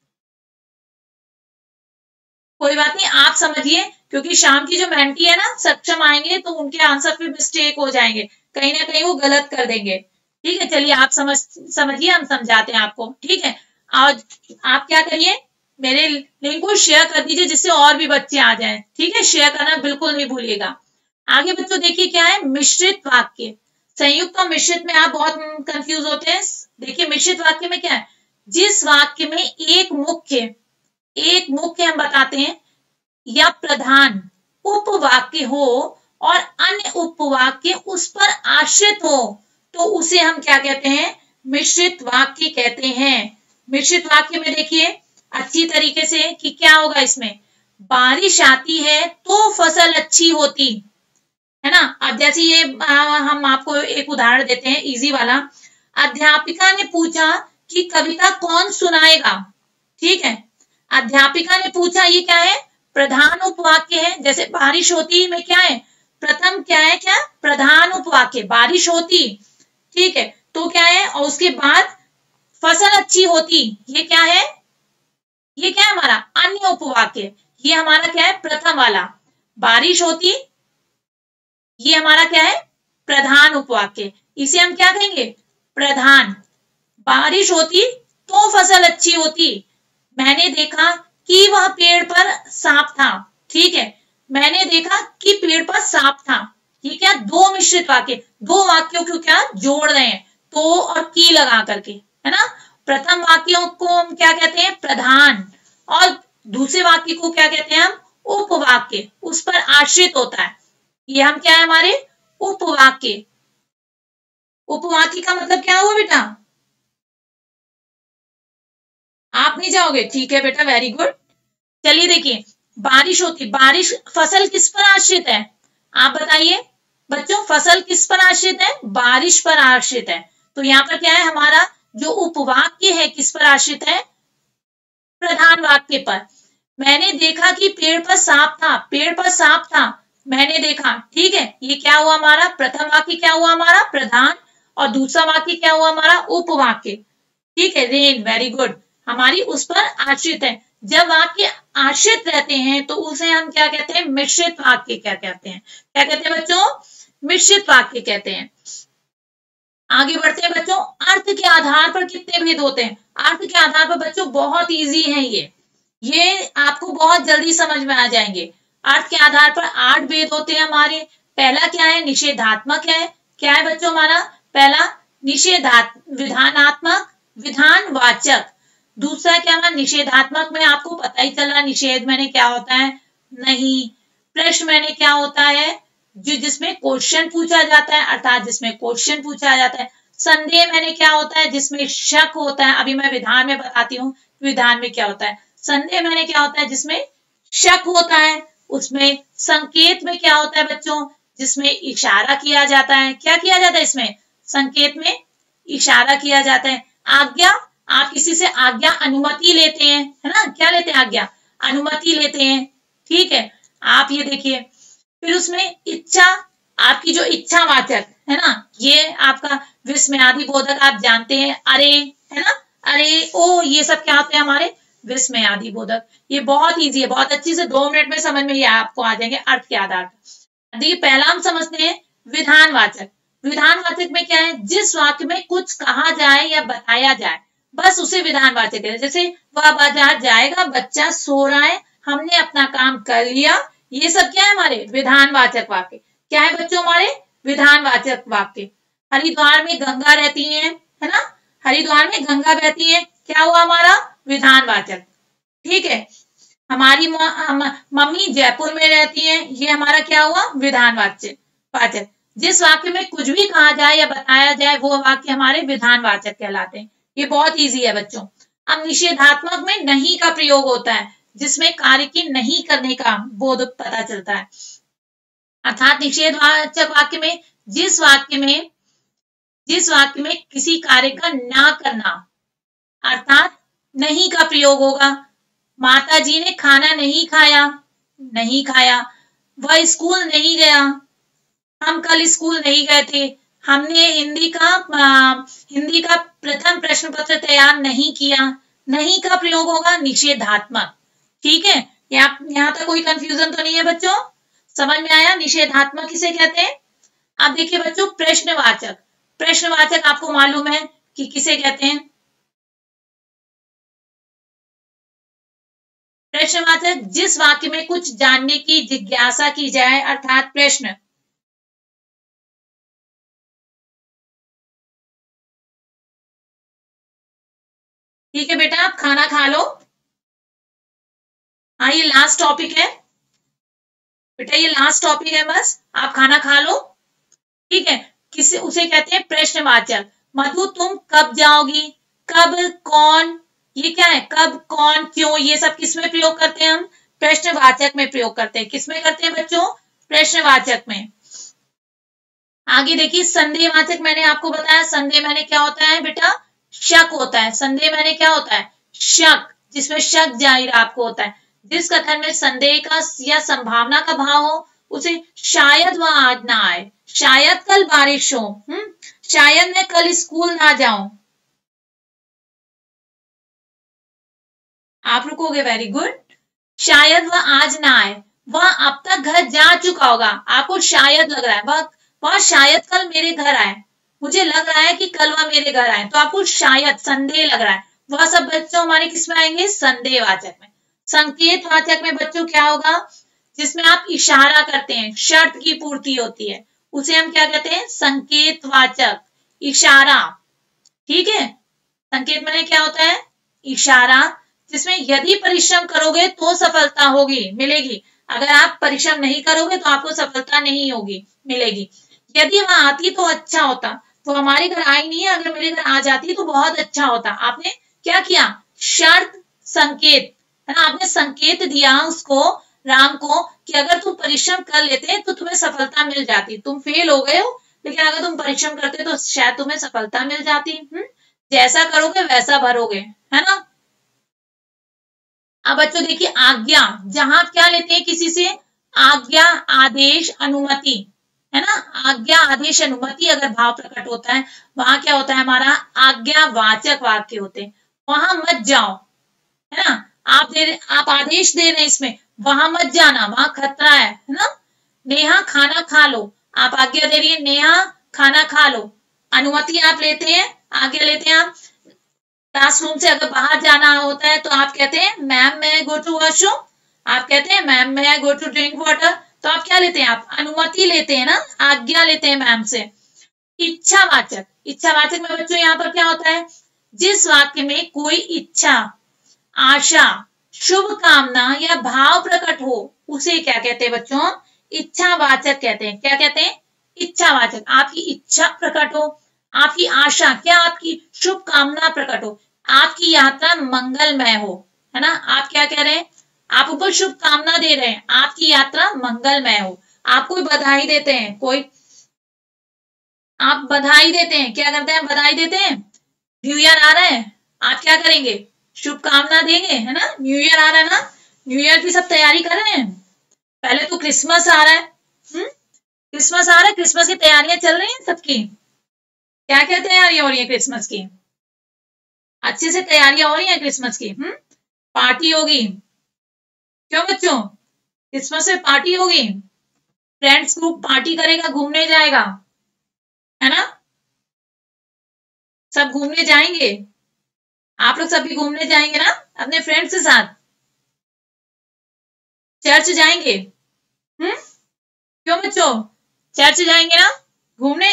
कोई बात नहीं, आप समझिए, क्योंकि शाम की जो मेंटी है ना, सक्षम आएंगे तो उनके आंसर पे मिस्टेक हो जाएंगे, कहीं ना कहीं वो गलत कर देंगे। ठीक है, चलिए आप समझिए, हम समझाते हैं आपको। ठीक है, आज आप क्या करिए, मेरे लिंक को शेयर कर दीजिए जिससे और भी बच्चे आ जाएं। ठीक है, शेयर करना बिल्कुल नहीं भूलिएगा। आगे बच्चों देखिए क्या है? मिश्रित वाक्य। संयुक्त और मिश्रित में आप बहुत कंफ्यूज होते हैं। देखिए मिश्रित वाक्य में क्या है? जिस वाक्य में एक मुख्य हम बताते हैं या प्रधान उपवाक्य हो और अन्य उपवाक्य उस पर आश्रित हो, तो उसे हम क्या कहते हैं? मिश्रित वाक्य कहते हैं। मिश्रित वाक्य में देखिए अच्छी तरीके से कि क्या होगा इसमें? बारिश आती है तो फसल अच्छी होती है ना। अब जैसे ये हम आपको एक उदाहरण देते हैं इजी वाला। अध्यापिका ने पूछा कि कविता कौन सुनाएगा। ठीक है, अध्यापिका ने पूछा, ये क्या है? प्रधान उपवाक्य है। जैसे बारिश होती में क्या है? प्रथम क्या है? क्या? प्रधान उपवाक्य, बारिश होती। ठीक है, तो क्या है? और उसके बाद फसल अच्छी होती, ये क्या है? ये क्या है हमारा? अन्य उपवाक्य। ये हमारा क्या है? प्रथम वाला। बारिश होती, ये हमारा क्या है? प्रधान उपवाक्य। इसे हम क्या कहेंगे? प्रधान। बारिश होती तो फसल अच्छी होती। मैंने देखा कि वह पेड़ पर सांप था। ठीक है, मैंने देखा कि पेड़ पर सांप था। ये क्या? दो मिश्रित वाक्य, दो वाक्यों को क्या जोड़ रहे हैं? तो और की लगा करके, है ना। प्रथम वाक्यों को हम क्या कहते हैं? प्रधान। और दूसरे वाक्य को क्या कहते हैं हम? उपवाक्य, उस पर आश्रित होता है। ये हम क्या है? हमारे उपवाक्य। उपवाक्य का मतलब क्या हुआ बेटा? आप नहीं जाओगे, ठीक है बेटा, वेरी गुड। चलिए देखिए, बारिश होती, बारिश फसल किस पर आश्रित है? आप बताइए बच्चों, फसल किस पर आश्रित है? बारिश पर आश्रित है। तो यहाँ पर क्या है, हमारा जो उपवाक्य है किस पर आश्रित है? प्रधान वाक्य पर। मैंने देखा कि पेड़ पर सांप था, पेड़ पर सांप था, मैंने देखा, ठीक है, ये क्या हुआ हमारा? प्रथम वाक्य क्या हुआ हमारा? प्रधान। और दूसरा वाक्य क्या हुआ हमारा? उपवाक्य, ठीक है, रेन, वेरी गुड, हमारी उस पर आश्रित है। जब वाक्य आश्रित रहते हैं तो उसे हम क्या कहते हैं? मिश्रित वाक्य क्या कहते हैं? क्या कहते हैं बच्चों? मिश्रित वाक्य कहते हैं। आगे बढ़ते हैं बच्चों, अर्थ के आधार पर कितने भेद होते हैं? अर्थ के आधार पर बच्चों बहुत इजी है ये आपको बहुत जल्दी समझ में आ जाएंगे। अर्थ के आधार पर 8 भेद होते हैं हमारे। पहला क्या है? निषेधात्मक है। क्या है बच्चों हमारा? पहला विधानात्मक, विधानवाचक। दूसरा क्या हमारा? निषेधात्मक में आपको पता ही चल रहा, निषेध मैंने क्या होता है? नहीं। प्रश्न मैंने क्या होता है? जिसमें क्वेश्चन पूछा जाता है, अर्थात जिसमें क्वेश्चन पूछा जाता है। संदेह मैंने क्या होता है? जिसमें शक होता है। अभी मैं विधान में बताती हूँ विधान में क्या होता है। संदेह मैंने क्या होता है? जिसमें शक होता है। उसमें संकेत में क्या होता है बच्चों? जिसमें इशारा किया जाता है। क्या किया जाता है इसमें? संकेत में इशारा किया जाता है। आज्ञा, आप किसी से आज्ञा, अनुमति लेते हैं, है ना? क्या लेते हैं? आज्ञा, अनुमति लेते हैं, ठीक है। आप ये देखिए, फिर उसमें इच्छा, आपकी जो इच्छावाचक है ना, ये आपका विस्मयादि बोधक, आप जानते हैं, अरे, है ना, अरे, ओ, ये सब क्या होते हैं हमारे? विस्मयादि बोधक। ये बहुत इजी है, बहुत अच्छी से 2 मिनट में समझ में ये आपको आ जाएंगे अर्थ के आधार पर। देखिए, पहला हम समझते हैं विधानवाचक। विधानवाचक में क्या है? जिस वाक्य में कुछ कहा जाए या बताया जाए, बस उसे विधानवाचक कहते हैं। जैसे वह बाजार जाएगा, बच्चा सो रहा है, हमने अपना काम कर लिया, ये सब क्या है हमारे? विधानवाचक वाक्य। क्या है बच्चों हमारे? विधानवाचक वाक्य। हरिद्वार में गंगा रहती है ना, हरिद्वार में गंगा बहती है, क्या हुआ हमारा? विधानवाचक, ठीक है। हमारी मम्मी जयपुर में रहती है, ये हमारा क्या हुआ? विधानवाचक। जिस वाक्य में कुछ भी कहा जाए या बताया जाए, वो वाक्य हमारे विधानवाचक कहलाते हैं। ये बहुत इजी है बच्चों। अब निषेधात्मक में नहीं का प्रयोग होता है, जिसमें कार्य के नहीं करने का बोध पता चलता है। अर्थात निषेधवाचक वाक्य में जिस वाक्य में किसी कार्य का ना करना, अर्थात नहीं का प्रयोग होगा। माता जी ने खाना नहीं खाया, नहीं खाया। वह स्कूल नहीं गया, हम कल स्कूल नहीं गए थे। हमने हिंदी का प्रथम प्रश्न पत्र तैयार नहीं किया, नहीं का प्रयोग होगा निषेधात्मक, ठीक है। यहाँ तक कोई कंफ्यूजन तो नहीं है बच्चों? समझ में आया? निषेधात्मक किसे कहते हैं? अब देखिए बच्चों, प्रश्नवाचक। प्रश्नवाचक आपको मालूम है कि किसे कहते हैं? प्रश्नवाचक जिस वाक्य में कुछ जानने की जिज्ञासा की जाए, अर्थात प्रश्न। ठीक है बेटा, आप खाना खा लो। हाँ, ये लास्ट टॉपिक है बेटा, ये लास्ट टॉपिक है, बस आप खाना खा लो, ठीक है। किसे उसे कहते हैं प्रश्नवाचक। मधु तुम कब जाओगी? कब, कौन, ये क्या है? कब, कौन, क्यों, ये सब किसमें प्रयोग करते हैं हम? प्रश्नवाचक में प्रयोग करते हैं। किसमें करते हैं बच्चों? प्रश्नवाचक में। आगे देखिए, संदेहवाचक मैंने आपको बताया। संदेह मैंने क्या होता है बेटा? शक होता है। संदेह मैंने क्या होता है? शक, जिसमें शक जाहिर आपको होता है। जिस कथन में संदेह का या संभावना का भाव हो, उसे शायद वह आज ना आए, शायद कल बारिश हो, शायद मैं कल स्कूल ना जाऊं। आप रुकोगे, वेरी गुड। शायद वह आज ना आए, वह अब तक घर जा चुका होगा, आपको शायद लग रहा है वह शायद कल मेरे घर आए, मुझे लग रहा है कि कल वह मेरे घर आए, तो आपको शायद संदेह लग रहा है। वह सब बच्चों हमारे किस में आएंगे? संदेहवाचक में। संकेत वाचक में बच्चों क्या होगा? जिसमें आप इशारा करते हैं, शर्त की पूर्ति होती है, उसे हम क्या कहते हैं? संकेत वाचक, इशारा, ठीक है। संकेत माने क्या होता है? इशारा, जिसमें यदि परिश्रम करोगे तो सफलता होगी, मिलेगी, अगर आप परिश्रम नहीं करोगे तो आपको सफलता नहीं होगी, मिलेगी। यदि वह आती तो अच्छा होता, वो हमारे घर आई नहीं है, अगर मेरे घर आ जाती तो बहुत अच्छा होता। आपने क्या किया, शर्त संकेत, है ना, आपने संकेत दिया उसको, राम को, कि अगर तुम परिश्रम कर लेते तो तुम्हें सफलता मिल जाती। तुम फेल हो गए हो, लेकिन अगर तुम परिश्रम करते तो शायद तुम्हें सफलता मिल जाती। जैसा करोगे वैसा भरोगे, है ना। अब बच्चों देखिए, आज्ञा, जहां क्या लेते हैं किसी से, आज्ञा, आदेश, अनुमति, है ना। आज्ञा, आदेश, अनुमति अगर भाव प्रकट होता है, वहां क्या होता है हमारा, आज्ञावाचक वाक्य होते हैं। वहां मत जाओ, है ना, आप आदेश दे रहे हैं इसमें, वहां मत जाना, वहां खतरा है ना। नेहा खाना खा लो, आप आज्ञा दे रही है, नेहा खाना खा लो। अनुमति आप लेते हैं, आज्ञा लेते हैं आप। क्लासरूम से अगर बाहर जाना होता है तो आप कहते हैं मैम मैं गो टू वॉशरूम, आप कहते हैं मैम मैं गो टू ड्रिंक वाटर, तो आप क्या लेते हैं, आप अनुमति लेते हैं ना, आज्ञा लेते हैं मैम से। इच्छावाचक, इच्छावाचक में बच्चों यहाँ पर क्या होता है, जिस वाक्य में कोई इच्छा, आशा, शुभ कामना या भाव प्रकट हो, उसे क्या कहते हैं बच्चों, इच्छावाचक कहते हैं। क्या कहते हैं, इच्छावाचक। आपकी इच्छा प्रकट हो, आपकी आशा, क्या आपकी शुभ कामना प्रकट हो, आपकी यात्रा मंगलमय हो, है ना। आप क्या कह रहे हैं, आप ऊपर शुभ कामना दे रहे हैं, आपकी यात्रा मंगलमय हो। आप कोई बधाई देते हैं, कोई आप बधाई देते हैं, क्या करते हैं, बधाई देते हैं। न्यू ईयर आ रहा है, आप क्या करेंगे, शुभकामना देंगे, है ना। न्यू ईयर आ रहा है ना, न्यू ईयर की सब तैयारी कर रहे हैं। पहले तो क्रिसमस आ रहा है, क्रिसमस आ रहा है, क्रिसमस की तैयारियां चल रही हैं सबकी। क्या क्या तैयारियां हो रही है क्रिसमस की, अच्छे से तैयारियां हो रही है क्रिसमस की। पार्टी होगी, क्यों बच्चों, क्रिसमस में पार्टी होगी, फ्रेंड्स ग्रुप पार्टी करेगा, घूमने जाएगा, है ना, सब घूमने जाएंगे। आप लोग सभी घूमने जाएंगे ना अपने फ्रेंड्स के साथ, चर्च जाएंगे, क्यों बच्चों, चर्च जाएंगे ना घूमने।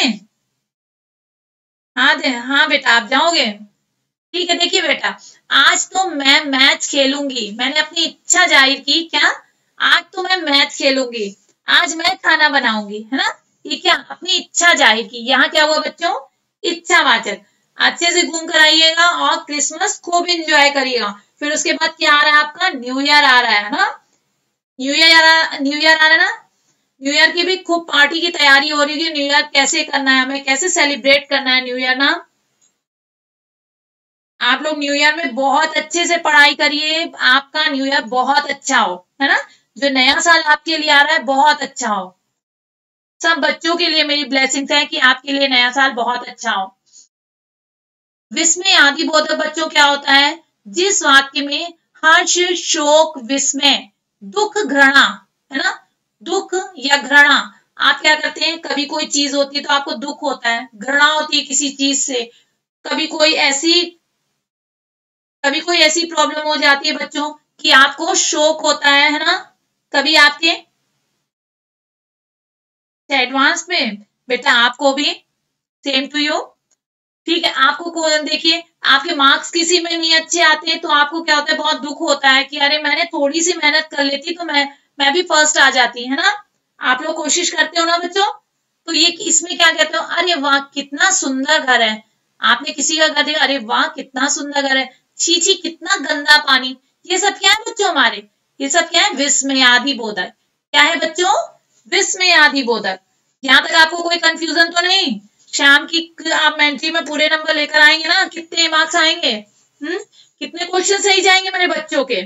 हाँ बेटा आप जाओगे, ठीक है। देखिए बेटा, आज तो मैं मैच खेलूंगी, मैंने अपनी इच्छा जाहिर की, क्या, आज तो मैं मैच खेलूंगी, आज मैं खाना बनाऊंगी, है ना। ये क्या, अपनी इच्छा जाहिर की। यहाँ क्या हुआ बच्चों, इच्छावाचक। अच्छे से घूम कर आइएगा और क्रिसमस खूब एंजॉय करिएगा। फिर उसके बाद क्या आ रहा है आपका, न्यू ईयर आ रहा है ना, न्यू ईयर आ रहा है ना। न्यू ईयर की भी खूब पार्टी की तैयारी हो रही है, न्यू ईयर कैसे करना है हमें, कैसे सेलिब्रेट करना है न्यू ईयर ना। आप लोग न्यू ईयर में बहुत अच्छे से पढ़ाई करिए, आपका न्यू ईयर बहुत अच्छा हो, है ना। जो नया साल आपके लिए आ रहा है बहुत अच्छा हो। सब बच्चों के लिए मेरी ब्लेसिंग्स है कि आपके लिए नया साल बहुत अच्छा हो। विस्मय आदि बोधक बच्चों क्या होता है, जिस वाक्य में हर्ष, शोक, विस्मय, दुख, घृणा, है ना, दुख या घृणा, आप क्या करते हैं, कभी कोई चीज होती है तो आपको दुख होता है, घृणा होती है किसी चीज से, कभी कोई ऐसी प्रॉब्लम हो जाती है बच्चों कि आपको शोक होता है ना, कभी आपके एडवांस में बेटा आपको भी सेम टू यू, ठीक है। आपको देखिए, आपके मार्क्स किसी में नहीं अच्छे आते हैं तो आपको क्या होता है, बहुत दुख होता है कि अरे मैंने थोड़ी सी मेहनत कर लेती तो मैं भी फर्स्ट आ जाती, है ना। आप लोग कोशिश करते हो ना बच्चों, तो ये इसमें क्या कहते हो, अरे वाह कितना सुंदर घर है, आपने किसी का घर देखा, अरे वाह कितना सुंदर घर है, छी छी कितना गंदा पानी। ये सब क्या है बच्चों हमारे, ये सब क्या है, विस्मयादि बोधक। क्या है बच्चों, विस्मयादि बोधक। यहाँ तक आपको कोई कंफ्यूजन तो नहीं, शाम की आप मेंटरी में पूरे नंबर लेकर आएंगे ना, कितने मार्क्स आएंगे, कितने क्वेश्चन सही जाएंगे मेरे बच्चों के,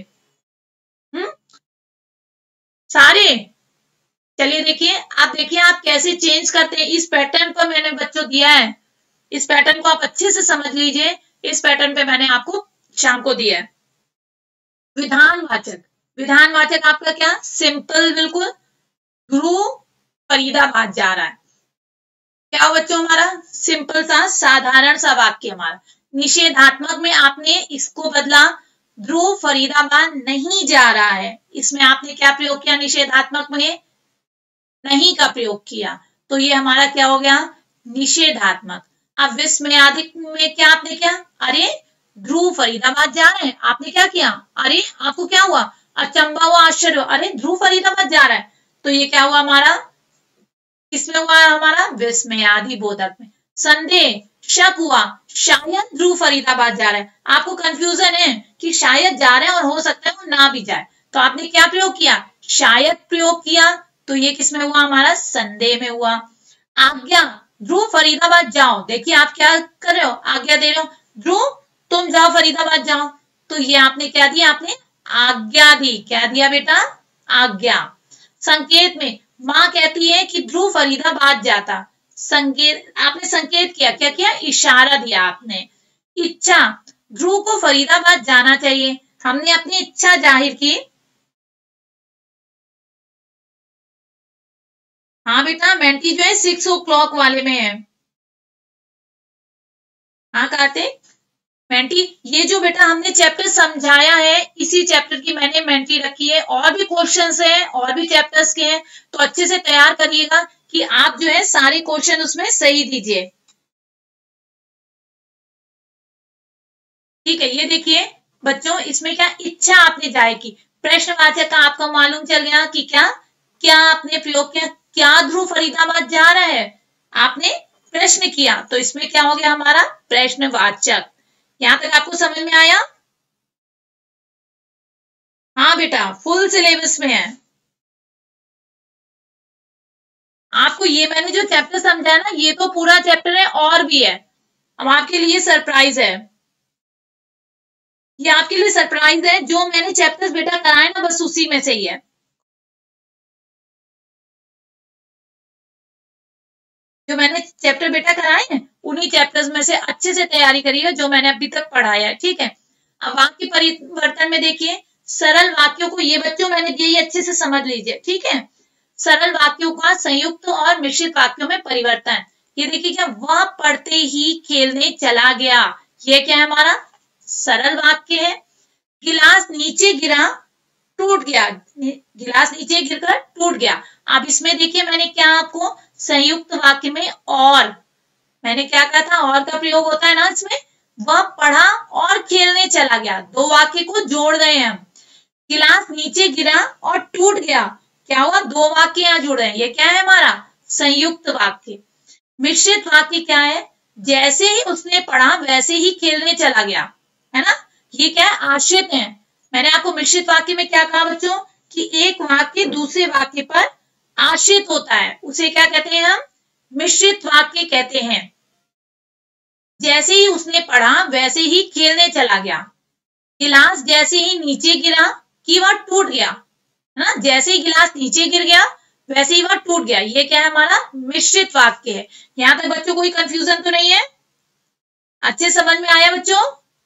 सारे। चलिए देखिए, आप कैसे चेंज करते हैं, इस पैटर्न पर मैंने बच्चों दिया है, इस पैटर्न को आप अच्छे से समझ लीजिए, इस पैटर्न पे मैंने आपको शाम को दिया है। विधानवाचक, विधानवाचक आपका क्या, सिंपल, बिल्कुल। ध्रुव फरीदाबाद जा रहा है, क्या बच्चों हमारा सिंपल सा साधारण सा वाक्य हमारा। निषेधात्मक में आपने इसको बदला, ध्रुव फरीदाबाद नहीं जा रहा है, इसमें आपने क्या प्रयोग किया, निषेधात्मक में नहीं का प्रयोग किया, तो ये हमारा क्या हो गया, निषेधात्मक। अब विस्मयादिक में क्या आपने क्या, अरे ध्रुव फरीदाबाद जा रहे हैं, आपने क्या किया, अरे आपको क्या हुआ, अचंबा हुआ, आश्चर्य, अरे ध्रुव फरीदाबाद जा रहा है, तो ये क्या हुआ हमारा, किसमें हुआ है हमारा, विस्मयादि बोधक में। संदेह, शक हुआ, शायद ध्रुव फरीदाबाद जा रहा है। आपको कंफ्यूजन है कि शायद जा रहे हैं और हो सकता है वो ना भी जाए, तो आपने क्या प्रयोग किया, शायद प्रयोग किया, तो ये किसमें हुआ, हमारा संदेह में हुआ। आज्ञा, ध्रुव फरीदाबाद जाओ, देखिए आप क्या कर रहे हो, आज्ञा दे रहे हो, ध्रुव तुम जाओ फरीदाबाद जाओ, तो ये आपने क्या दिया, आपने आज्ञा दी। क्या दिया बेटा, आज्ञा। संकेत में माँ कहती है कि ध्रुव फरीदाबाद जाता, संकेत, आपने संकेत किया, क्या किया, इशारा दिया आपने। इच्छा, ध्रुव को फरीदाबाद जाना चाहिए, हमने अपनी इच्छा जाहिर की। हाँ बेटा, मेंटी जो है 6 o'clock वाले में है। हाँ कार्तिक, मेंटी ये जो बेटा हमने चैप्टर समझाया है, इसी चैप्टर की मैंने मेंटी रखी है, और भी क्वेश्चंस हैं और भी चैप्टर्स के हैं, तो अच्छे से तैयार करिएगा कि आप जो है सारे क्वेश्चन उसमें सही दीजिए। ठीक है, ये देखिए बच्चों, इसमें क्या इच्छा आपने जाहिर की, प्रश्नवाचक का आपको मालूम चल गया कि क्या क्या आपने प्रयोग किया, क्या ध्रुव फरीदाबाद जा रहा है, आपने प्रश्न किया, तो इसमें क्या हो गया हमारा प्रश्नवाचक। यहां तक आपको समझ में आया? हाँ बेटा, फुल सिलेबस में है। आपको ये मैंने जो चैप्टर समझाया ना, ये तो पूरा चैप्टर है और भी है, अब आपके लिए सरप्राइज है, ये आपके लिए सरप्राइज है, जो मैंने चैप्टर्स बेटा कराए ना बस उसी में से ही है। जो मैंने चैप्टर बेटा कराए हैं उन्हीं चैप्टर्स में से अच्छे से तैयारी करिएगा जो मैंने अभी तक पढ़ाया है, ठीक है। अब वाक्य परिवर्तन में देखिए, सरल वाक्यों को, ये बच्चों मैंने दिए, ये अच्छे से समझ लीजिए, ठीक है। सरल वाक्यों का संयुक्त और मिश्रित वाक्यों में परिवर्तन, ये देखिए क्या, वह पढ़ते ही खेलने चला गया, ये क्या है हमारा सरल वाक्य है। गिलास नीचे गिरा, टूट गया, गिलास नीचे गिरकर टूट गया। अब इसमें देखिए मैंने क्या आपको संयुक्त वाक्य में और, मैंने क्या कहा था, और का प्रयोग होता है ना इसमें, वह पढ़ा और खेलने चला गया, दो वाक्य को जोड़ रहे हैं हम। गिलास नीचे गिरा और टूट गया, क्या हुआ, दो वाक्य यहाँ जुड़ रहे हैं, ये क्या है हमारा संयुक्त वाक्य। मिश्रित वाक्य क्या है, जैसे ही उसने पढ़ा वैसे ही खेलने चला गया, है ना, ये क्या है, आश्रित है। मैंने आपको मिश्रित वाक्य में क्या कहा बच्चों, कि एक वाक्य दूसरे वाक्य पर आश्रित होता है, उसे क्या कहते हैं हम, मिश्रित वाक्य कहते हैं। जैसे ही उसने पढ़ा वैसे ही खेलने चला गया, गिलास जैसे ही नीचे गिरा कि वह टूट गया, है ना, जैसे ही गिलास नीचे गिर गया वैसे ही वह टूट गया, ये क्या है हमारा मिश्रित वाक्य है। यहां तक बच्चों कोई कंफ्यूजन तो नहीं है, अच्छे समझ में आया बच्चों?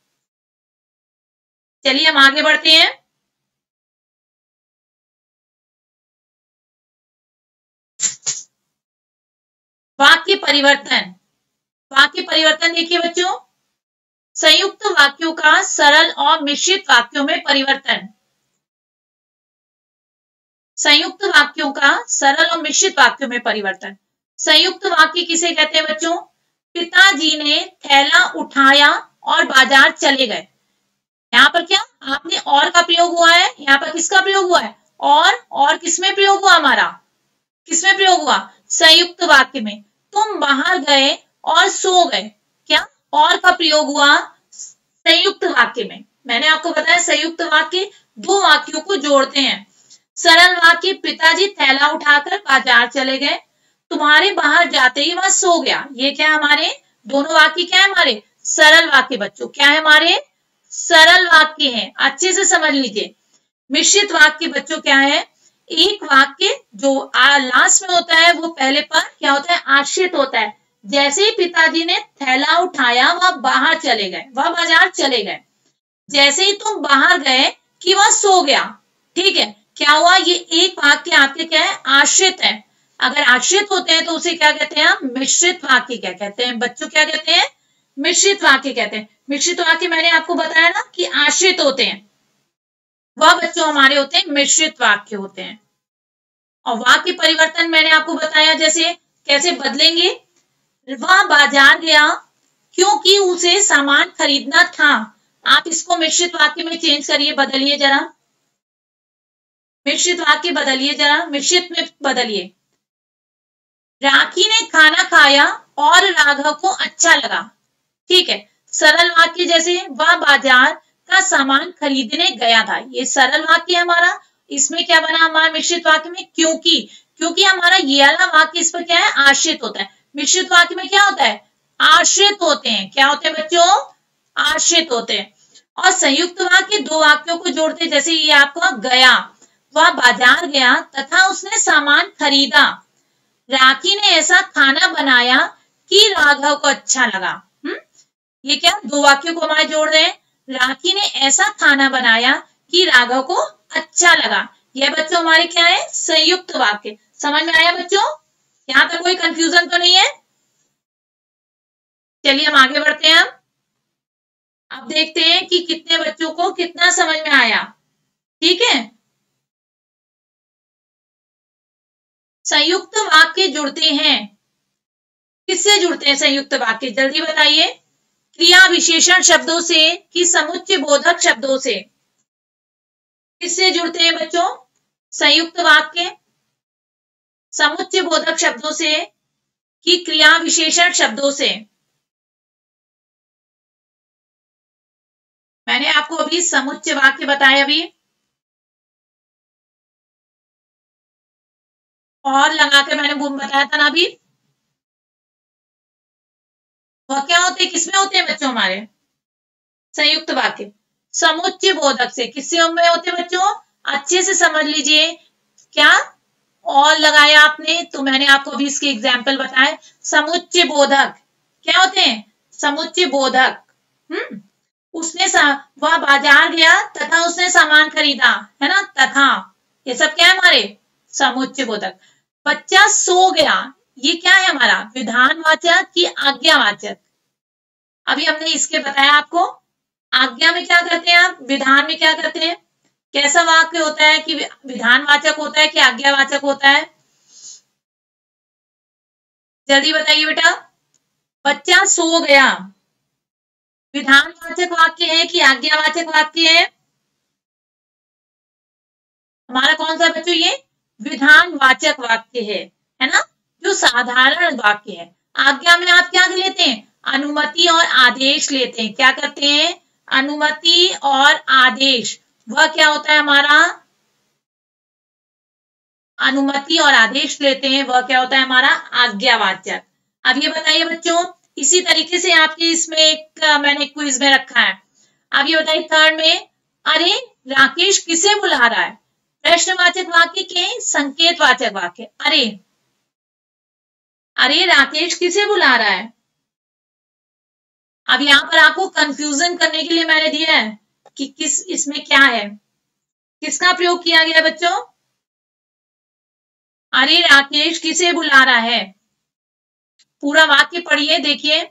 चलिए हम आगे बढ़ते हैं। वाक्य परिवर्तन, वाक्य परिवर्तन देखिए बच्चों, संयुक्त वाक्यों का सरल और मिश्रित वाक्यों में परिवर्तन। संयुक्त वाक्यों का सरल और मिश्रित वाक्यों में परिवर्तन। संयुक्त वाक्य किसे कहते हैं बच्चों, पिताजी ने थैला उठाया और बाजार चले गए, यहाँ पर क्या आपने और का प्रयोग हुआ है, यहाँ पर किसका प्रयोग हुआ है, और किसमें प्रयोग हुआ हमारा, किसमें प्रयोग हुआ, संयुक्त वाक्य में। तुम बाहर गए और सो गए, क्या और का प्रयोग हुआ संयुक्त वाक्य में। मैंने आपको बताया संयुक्त वाक्य दो वाक्यों को जोड़ते हैं। सरल वाक्य, पिताजी थैला उठाकर बाजार चले गए, तुम्हारे बाहर जाते ही वह सो गया, ये क्या हमारे दोनों वाक्य क्या है हमारे सरल वाक्य बच्चों, क्या है हमारे सरल वाक्य हैं, अच्छे से समझ लीजिए। मिश्रित वाक्य बच्चों क्या है, एक वाक्य जो लास्ट में होता है वो पहले पर क्या होता है आश्रित होता है। जैसे ही पिताजी ने थैला उठाया वह बाहर चले गए, वह बाजार चले गए। जैसे ही तुम बाहर गए कि वह सो गया, ठीक है, क्या हुआ, ये एक वाक्य आपके क्या है आश्रित है। अगर आश्रित होते हैं तो उसे क्या कहते हैं हम मिश्रित वाक्य क्या कहते हैं बच्चों, क्या कहते हैं मिश्रित वाक्य कहते हैं। मिश्रित वाक्य मैंने आपको बताया ना कि आश्रित होते हैं, वह बच्चों हमारे होते हैं मिश्रित वाक्य होते हैं। और वाक्य परिवर्तन मैंने आपको बताया जैसे कैसे बदलेंगे, वह बाजार गया क्योंकि उसे सामान खरीदना था। आप इसको मिश्रित वाक्य में चेंज करिए, बदलिए जरा, मिश्रित वाक्य बदलिए जरा, मिश्रित में बदलिए। राखी ने खाना खाया और राघव को अच्छा लगा। ठीक है, सरल वाक्य जैसे वह बाजार का सामान खरीदने गया था, ये सरल वाक्य है हमारा। इसमें क्या बना हमारा मिश्रित वाक्य में, क्योंकि हमारा ये वाला वाक्य इस पर क्या है, आश्रित होता है। मिश्रित वाक्य में क्या होता है, आश्रित होते हैं। क्या होते हैं बच्चों, आश्रित होते हैं। और संयुक्त वाक्य दो वाक्यों को जोड़ते हैं, जैसे ये आपका गया, वह बाजार गया तथा उसने सामान खरीदा। राखी ने ऐसा खाना बनाया कि राघव को अच्छा लगा। ये क्या, दो वाक्यों को हमारे जोड़ रहे हैं। राखी ने ऐसा खाना बनाया कि राघव को अच्छा लगा। यह बच्चों हमारे क्या है, संयुक्त वाक्य। समझ में आया बच्चों, यहाँ तक कोई कंफ्यूजन तो नहीं है। चलिए हम आगे बढ़ते हैं। अब देखते हैं कि कितने बच्चों को कितना समझ में आया। ठीक है, संयुक्त वाक्य जुड़ते हैं, किससे जुड़ते हैं संयुक्त वाक्य, जल्दी बताइए। क्रिया विशेषण शब्दों से कि समुच्चय बोधक शब्दों से। किससे जुड़ते हैं बच्चों, संयुक्त वाक्य समुच्चय बोधक शब्दों से कि क्रिया विशेषण शब्दों से। मैंने आपको अभी समुच्चय वाक्य बताया, अभी और लगा के मैंने बताया था ना अभी। वह क्या होते हैं, किसमें होते हैं बच्चों हमारे, संयुक्त वाक्य समुच्चय बोधक से। किससे में होते हैं बच्चों, अच्छे से समझ लीजिए। क्या और लगाया आपने, तो मैंने आपको अभी इसके एग्जाम्पल बताए। समुच्चय बोधक क्या होते हैं, समुच्चय बोधक। उसने वह बाजार गया तथा उसने सामान खरीदा, है ना, तथा ये सब क्या है हमारे समुच्चय बोधक। बच्चा सो गया, ये क्या है हमारा विधानवाचक की आज्ञावाचक। अभी हमने इसके बताया आपको, आज्ञा में क्या करते हैं आप, विधान में क्या करते हैं। कैसा वाक्य होता है कि विधानवाचक होता है कि आज्ञावाचक होता है, जल्दी बताइए बेटा। बच्चा सो गया विधानवाचक वाक्य है कि आज्ञावाचक वाक्य है, हमारा कौन सा बच्चों, ये विधानवाचक वाक्य है ना, जो साधारण वाक्य है। आज्ञा में आप क्या लेते हैं, अनुमति और आदेश लेते हैं। क्या करते हैं, अनुमति और आदेश। वह क्या होता है हमारा, अनुमति और आदेश लेते हैं, वह क्या होता है हमारा आज्ञावाचक। अब ये बताइए बच्चों, इसी तरीके से आपके इसमें एक मैंने क्विज में रखा है। अब ये बताइए थर्ड में, अरे राकेश किसे बुला रहा है, प्रश्नवाचक वाक्य के संकेतवाचक वाक्य। अरे राकेश किसे बुला रहा है। अब यहाँ पर आपको कंफ्यूजन करने के लिए मैंने दिया है कि किस इसमें क्या है, किसका प्रयोग किया गया बच्चों, अरे राकेश किसे बुला रहा है। पूरा वाक्य पढ़िए, देखिए।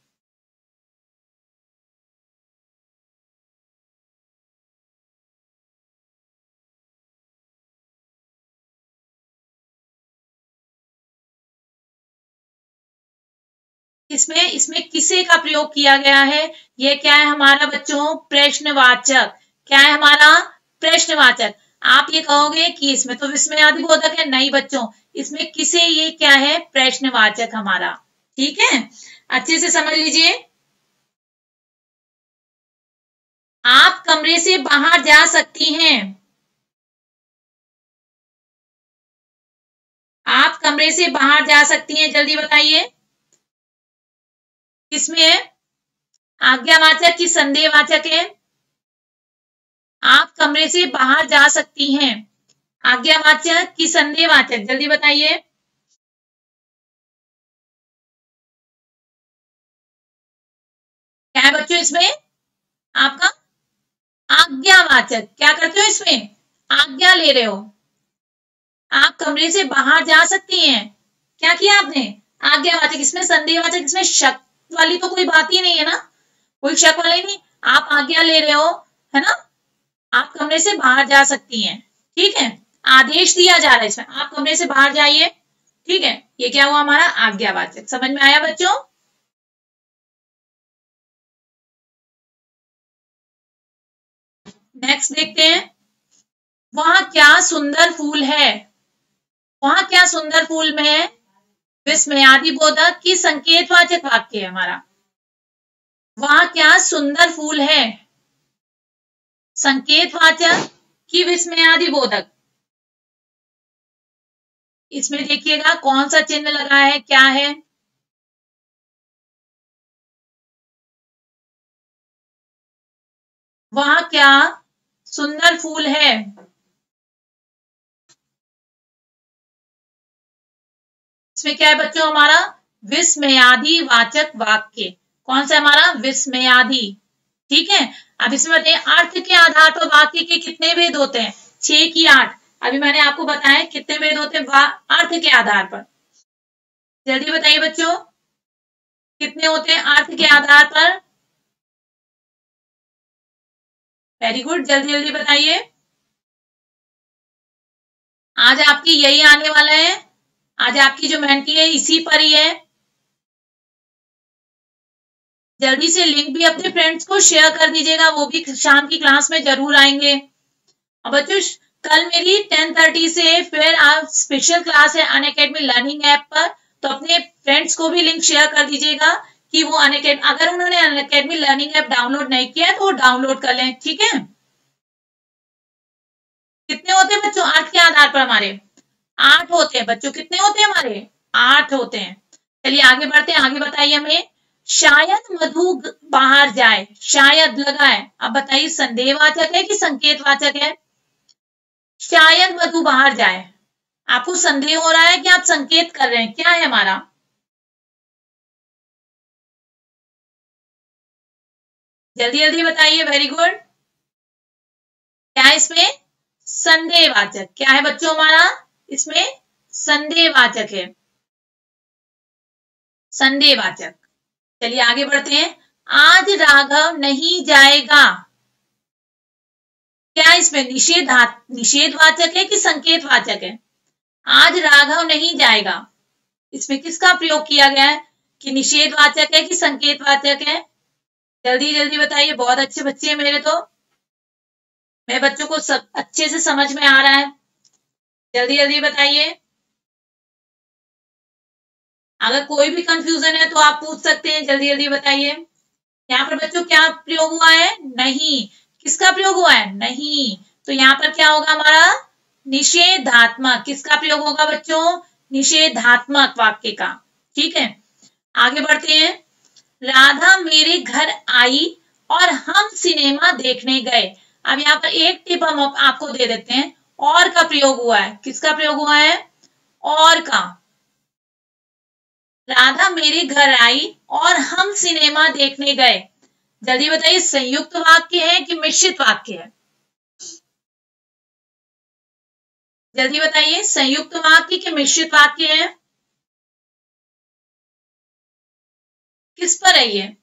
इसमें किसे का प्रयोग किया गया है, ये क्या है हमारा बच्चों, प्रश्नवाचक। क्या है हमारा, प्रश्नवाचक। आप ये कहोगे कि इसमें तो विस्मयादि बोधक है, नहीं बच्चों, इसमें किसे ये क्या है, प्रश्नवाचक हमारा। ठीक है, अच्छे से समझ लीजिए। आप कमरे से बाहर जा सकती हैं, आप कमरे से बाहर जा सकती हैं, जल्दी बताइए। किसमें है, आज्ञावाचक की संदेहवाचक है। आप कमरे से बाहर जा सकती हैं, आज्ञावाचक की संदेहवाचक, जल्दी बताइए। क्या है बच्चों इसमें, आपका आज्ञावाचक। क्या करते हो इसमें, आज्ञा ले रहे हो। आप कमरे से बाहर जा सकती हैं, क्या किया आपने, आज्ञावाचक। इसमें संदेहवाचक, इसमें शक वाली तो कोई बात ही नहीं है ना, कोई शक वाली नहीं। आप आज्ञा ले रहे हो, है ना, आप कमरे से बाहर जा सकती हैं। ठीक है, आदेश दिया जा रहा है इसमें, आप कमरे से बाहर जाइए। ठीक है, ये क्या हुआ हमारा आज्ञावाचक। समझ में आया बच्चों। नेक्स्ट देखते हैं, वहां क्या सुंदर फूल है। वहां क्या सुंदर फूल में है, विस्मयादि बोधक की संकेतवाचक वाक्य है हमारा। वहां क्या सुंदर फूल है, संकेतवाचक की विस्मयादि बोधक। इसमें देखिएगा कौन सा चिन्ह लगा है, क्या है। वहां क्या सुंदर फूल है, इसमें क्या है बच्चों हमारा विस्मयादि वाचक वाक्य। कौन सा हमारा विस्मयादि। ठीक है, अब इसमें बताइए अर्थ के आधार पर वाक्य के कितने भेद होते हैं, 6 की 8। अभी मैंने आपको बताया कितने भेद होते हैं अर्थ के आधार पर। जल्दी बताइए बच्चों कितने होते हैं अर्थ के आधार पर। वेरी गुड, जल्दी जल्दी बताइए। आज आपकी यही आने वाला है, आज आपकी जो मेंटी है इसी पर ही है। जल्दी से लिंक भी अपने फ्रेंड्स को शेयर कर दीजिएगा, वो भी शाम की क्लास में जरूर आएंगे। अब बच्चों कल मेरी 10:30 से फिर आप स्पेशल क्लास है अनअकैडमी लर्निंग ऐप पर, तो अपने फ्रेंड्स को भी लिंक शेयर कर दीजिएगा कि वो अगर उन्होंने अनअकैडमी लर्निंग ऐप डाउनलोड नहीं किया है तो वो डाउनलोड कर लें। ठीक है, कितने होते हैं बच्चों अर्थ के आधार पर हमारे 8 होते हैं बच्चों। कितने होते हैं हमारे 8 होते हैं। चलिए आगे बढ़ते हैं, आगे बताइए हमें। शायद मधु बाहर जाए, शायद लगा है, अब बताइए संदेहवाचक है कि संकेतवाचक है। शायद मधु बाहर जाए, आपको संदेह हो रहा है कि आप संकेत कर रहे हैं, क्या है हमारा। जल्दी जल्दी बताइए, वेरी गुड। क्या है इसमें संदेहवाचक, क्या है बच्चों हमारा इसमें संदेहवाचक है, संदेहवाचक। चलिए आगे बढ़ते हैं। आज राघव नहीं जाएगा, क्या इसमें निषेधवाचक है कि संकेतवाचक है। आज राघव नहीं जाएगा, इसमें किसका प्रयोग किया गया है कि निषेधवाचक है कि संकेतवाचक है। जल्दी जल्दी बताइए, बहुत अच्छे बच्चे हैं मेरे, तो मेरे बच्चों को सब अच्छे से समझ में आ रहा है। जल्दी जल्दी बताइए, अगर कोई भी कंफ्यूजन है तो आप पूछ सकते हैं। जल्दी जल्दी बताइए। यहाँ पर बच्चों क्या प्रयोग हुआ है, नहीं। किसका प्रयोग हुआ है, नहीं। तो यहाँ पर क्या होगा हमारा निषेधात्मक। किसका प्रयोग होगा बच्चों, निषेधात्मक वाक्य का। ठीक है, आगे बढ़ते हैं। राधा मेरे घर आई और हम सिनेमा देखने गए। अब यहाँ पर एक टिप हम आपको दे देते हैं, और का प्रयोग हुआ है। किसका प्रयोग हुआ है, और का। राधा मेरे घर आई और हम सिनेमा देखने गए। जल्दी बताइए संयुक्त वाक्य है कि मिश्रित वाक्य है। जल्दी बताइए संयुक्त वाक्य कि मिश्रित वाक्य है, किस पर है ये,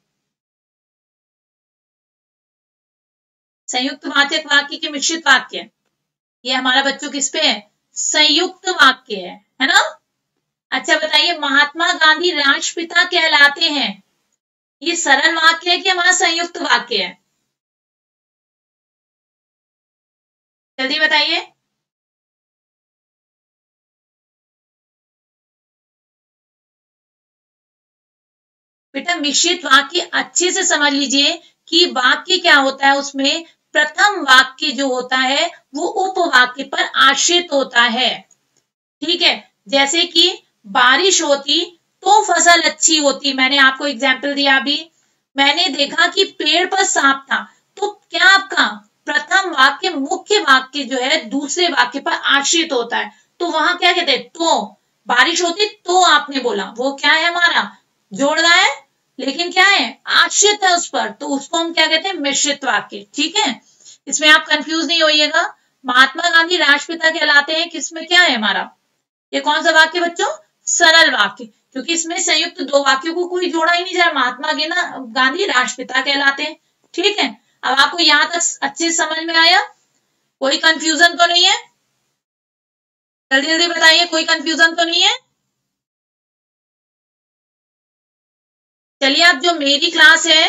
संयुक्त वाचक वाक्य कि मिश्रित वाक्य। ये हमारा बच्चों किस पे है, संयुक्त वाक्य है ना। अच्छा बताइए महात्मा गांधी राष्ट्रपिता कहलाते हैं, ये सरल वाक्य है कि हमारा संयुक्त वाक्य है। जल्दी बताइए। बेटा मिश्रित वाक्य अच्छे से समझ लीजिए कि वाक्य क्या होता है, उसमें प्रथम वाक्य जो होता है वो उपवाक्य पर आश्रित होता है। ठीक है, जैसे कि बारिश होती तो फसल अच्छी होती। मैंने आपको एग्जाम्पल दिया अभी। मैंने देखा कि पेड़ पर सांप था, तो क्या आपका प्रथम वाक्य मुख्य वाक्य जो है दूसरे वाक्य पर आश्रित होता है, तो वहां क्या कहते हैं, तो बारिश होती तो आपने बोला, वो क्या है हमारा जोड़ रहा है, लेकिन क्या है आश्रित है उस पर, तो उसको हम क्या कहते हैं मिश्रित वाक्य। ठीक है, इसमें आप कंफ्यूज नहीं होइएगा। महात्मा गांधी राष्ट्रपिता कहलाते हैं, किसमें क्या है हमारा, ये कौन सा वाक्य बच्चों, सरल वाक्य, क्योंकि इसमें संयुक्त दो वाक्यों को कोई जोड़ा ही नहीं जा रहा। महात्मा गांधी राष्ट्रपिता कहलाते हैं। ठीक है, अब आपको यहां तक अच्छे समझ में आया, कोई कंफ्यूजन तो नहीं है। जल्दी जल्दी बताइए, कोई कंफ्यूजन तो नहीं है। चलिए अब जो मेरी क्लास है,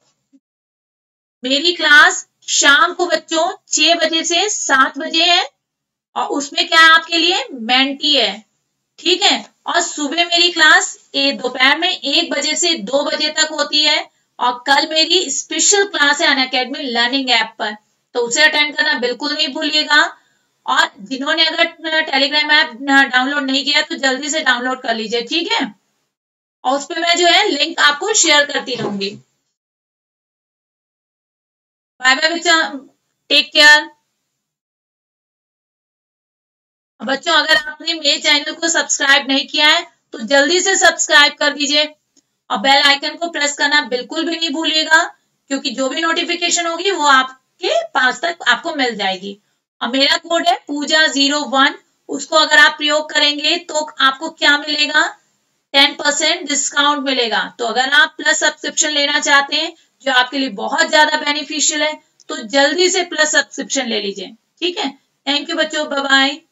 मेरी क्लास शाम को बच्चों 6 बजे से 7 बजे है, और उसमें क्या है आपके लिए मेंटी है। ठीक है, और सुबह मेरी क्लास दोपहर में 1 बजे से 2 बजे तक होती है। और कल मेरी स्पेशल क्लास है अनअकैडमी लर्निंग ऐप पर, तो उसे अटेंड करना बिल्कुल नहीं भूलिएगा। और जिन्होंने अगर टेलीग्राम ऐप डाउनलोड नहीं किया तो जल्दी से डाउनलोड कर लीजिए, ठीक है। और उस पर मैं जो है लिंक आपको शेयर करती रहूंगी। बाय बाय बच्चा, टेक केयर। बच्चों अगर आपने मेरे चैनल को सब्सक्राइब नहीं किया है तो जल्दी से सब्सक्राइब कर दीजिए और बेल आइकन को प्रेस करना बिल्कुल भी नहीं भूलिएगा, क्योंकि जो भी नोटिफिकेशन होगी वो आपके पास तक आपको मिल जाएगी। और मेरा कोड है पूजा01, उसको अगर आप प्रयोग करेंगे तो आपको क्या मिलेगा, 10% डिस्काउंट मिलेगा। तो अगर आप प्लस सब्सक्रिप्शन लेना चाहते हैं जो आपके लिए बहुत ज्यादा बेनिफिशियल है तो जल्दी से प्लस सब्सक्रिप्शन ले लीजिए, ठीक है। थैंक यू बच्चों, बाय बाय।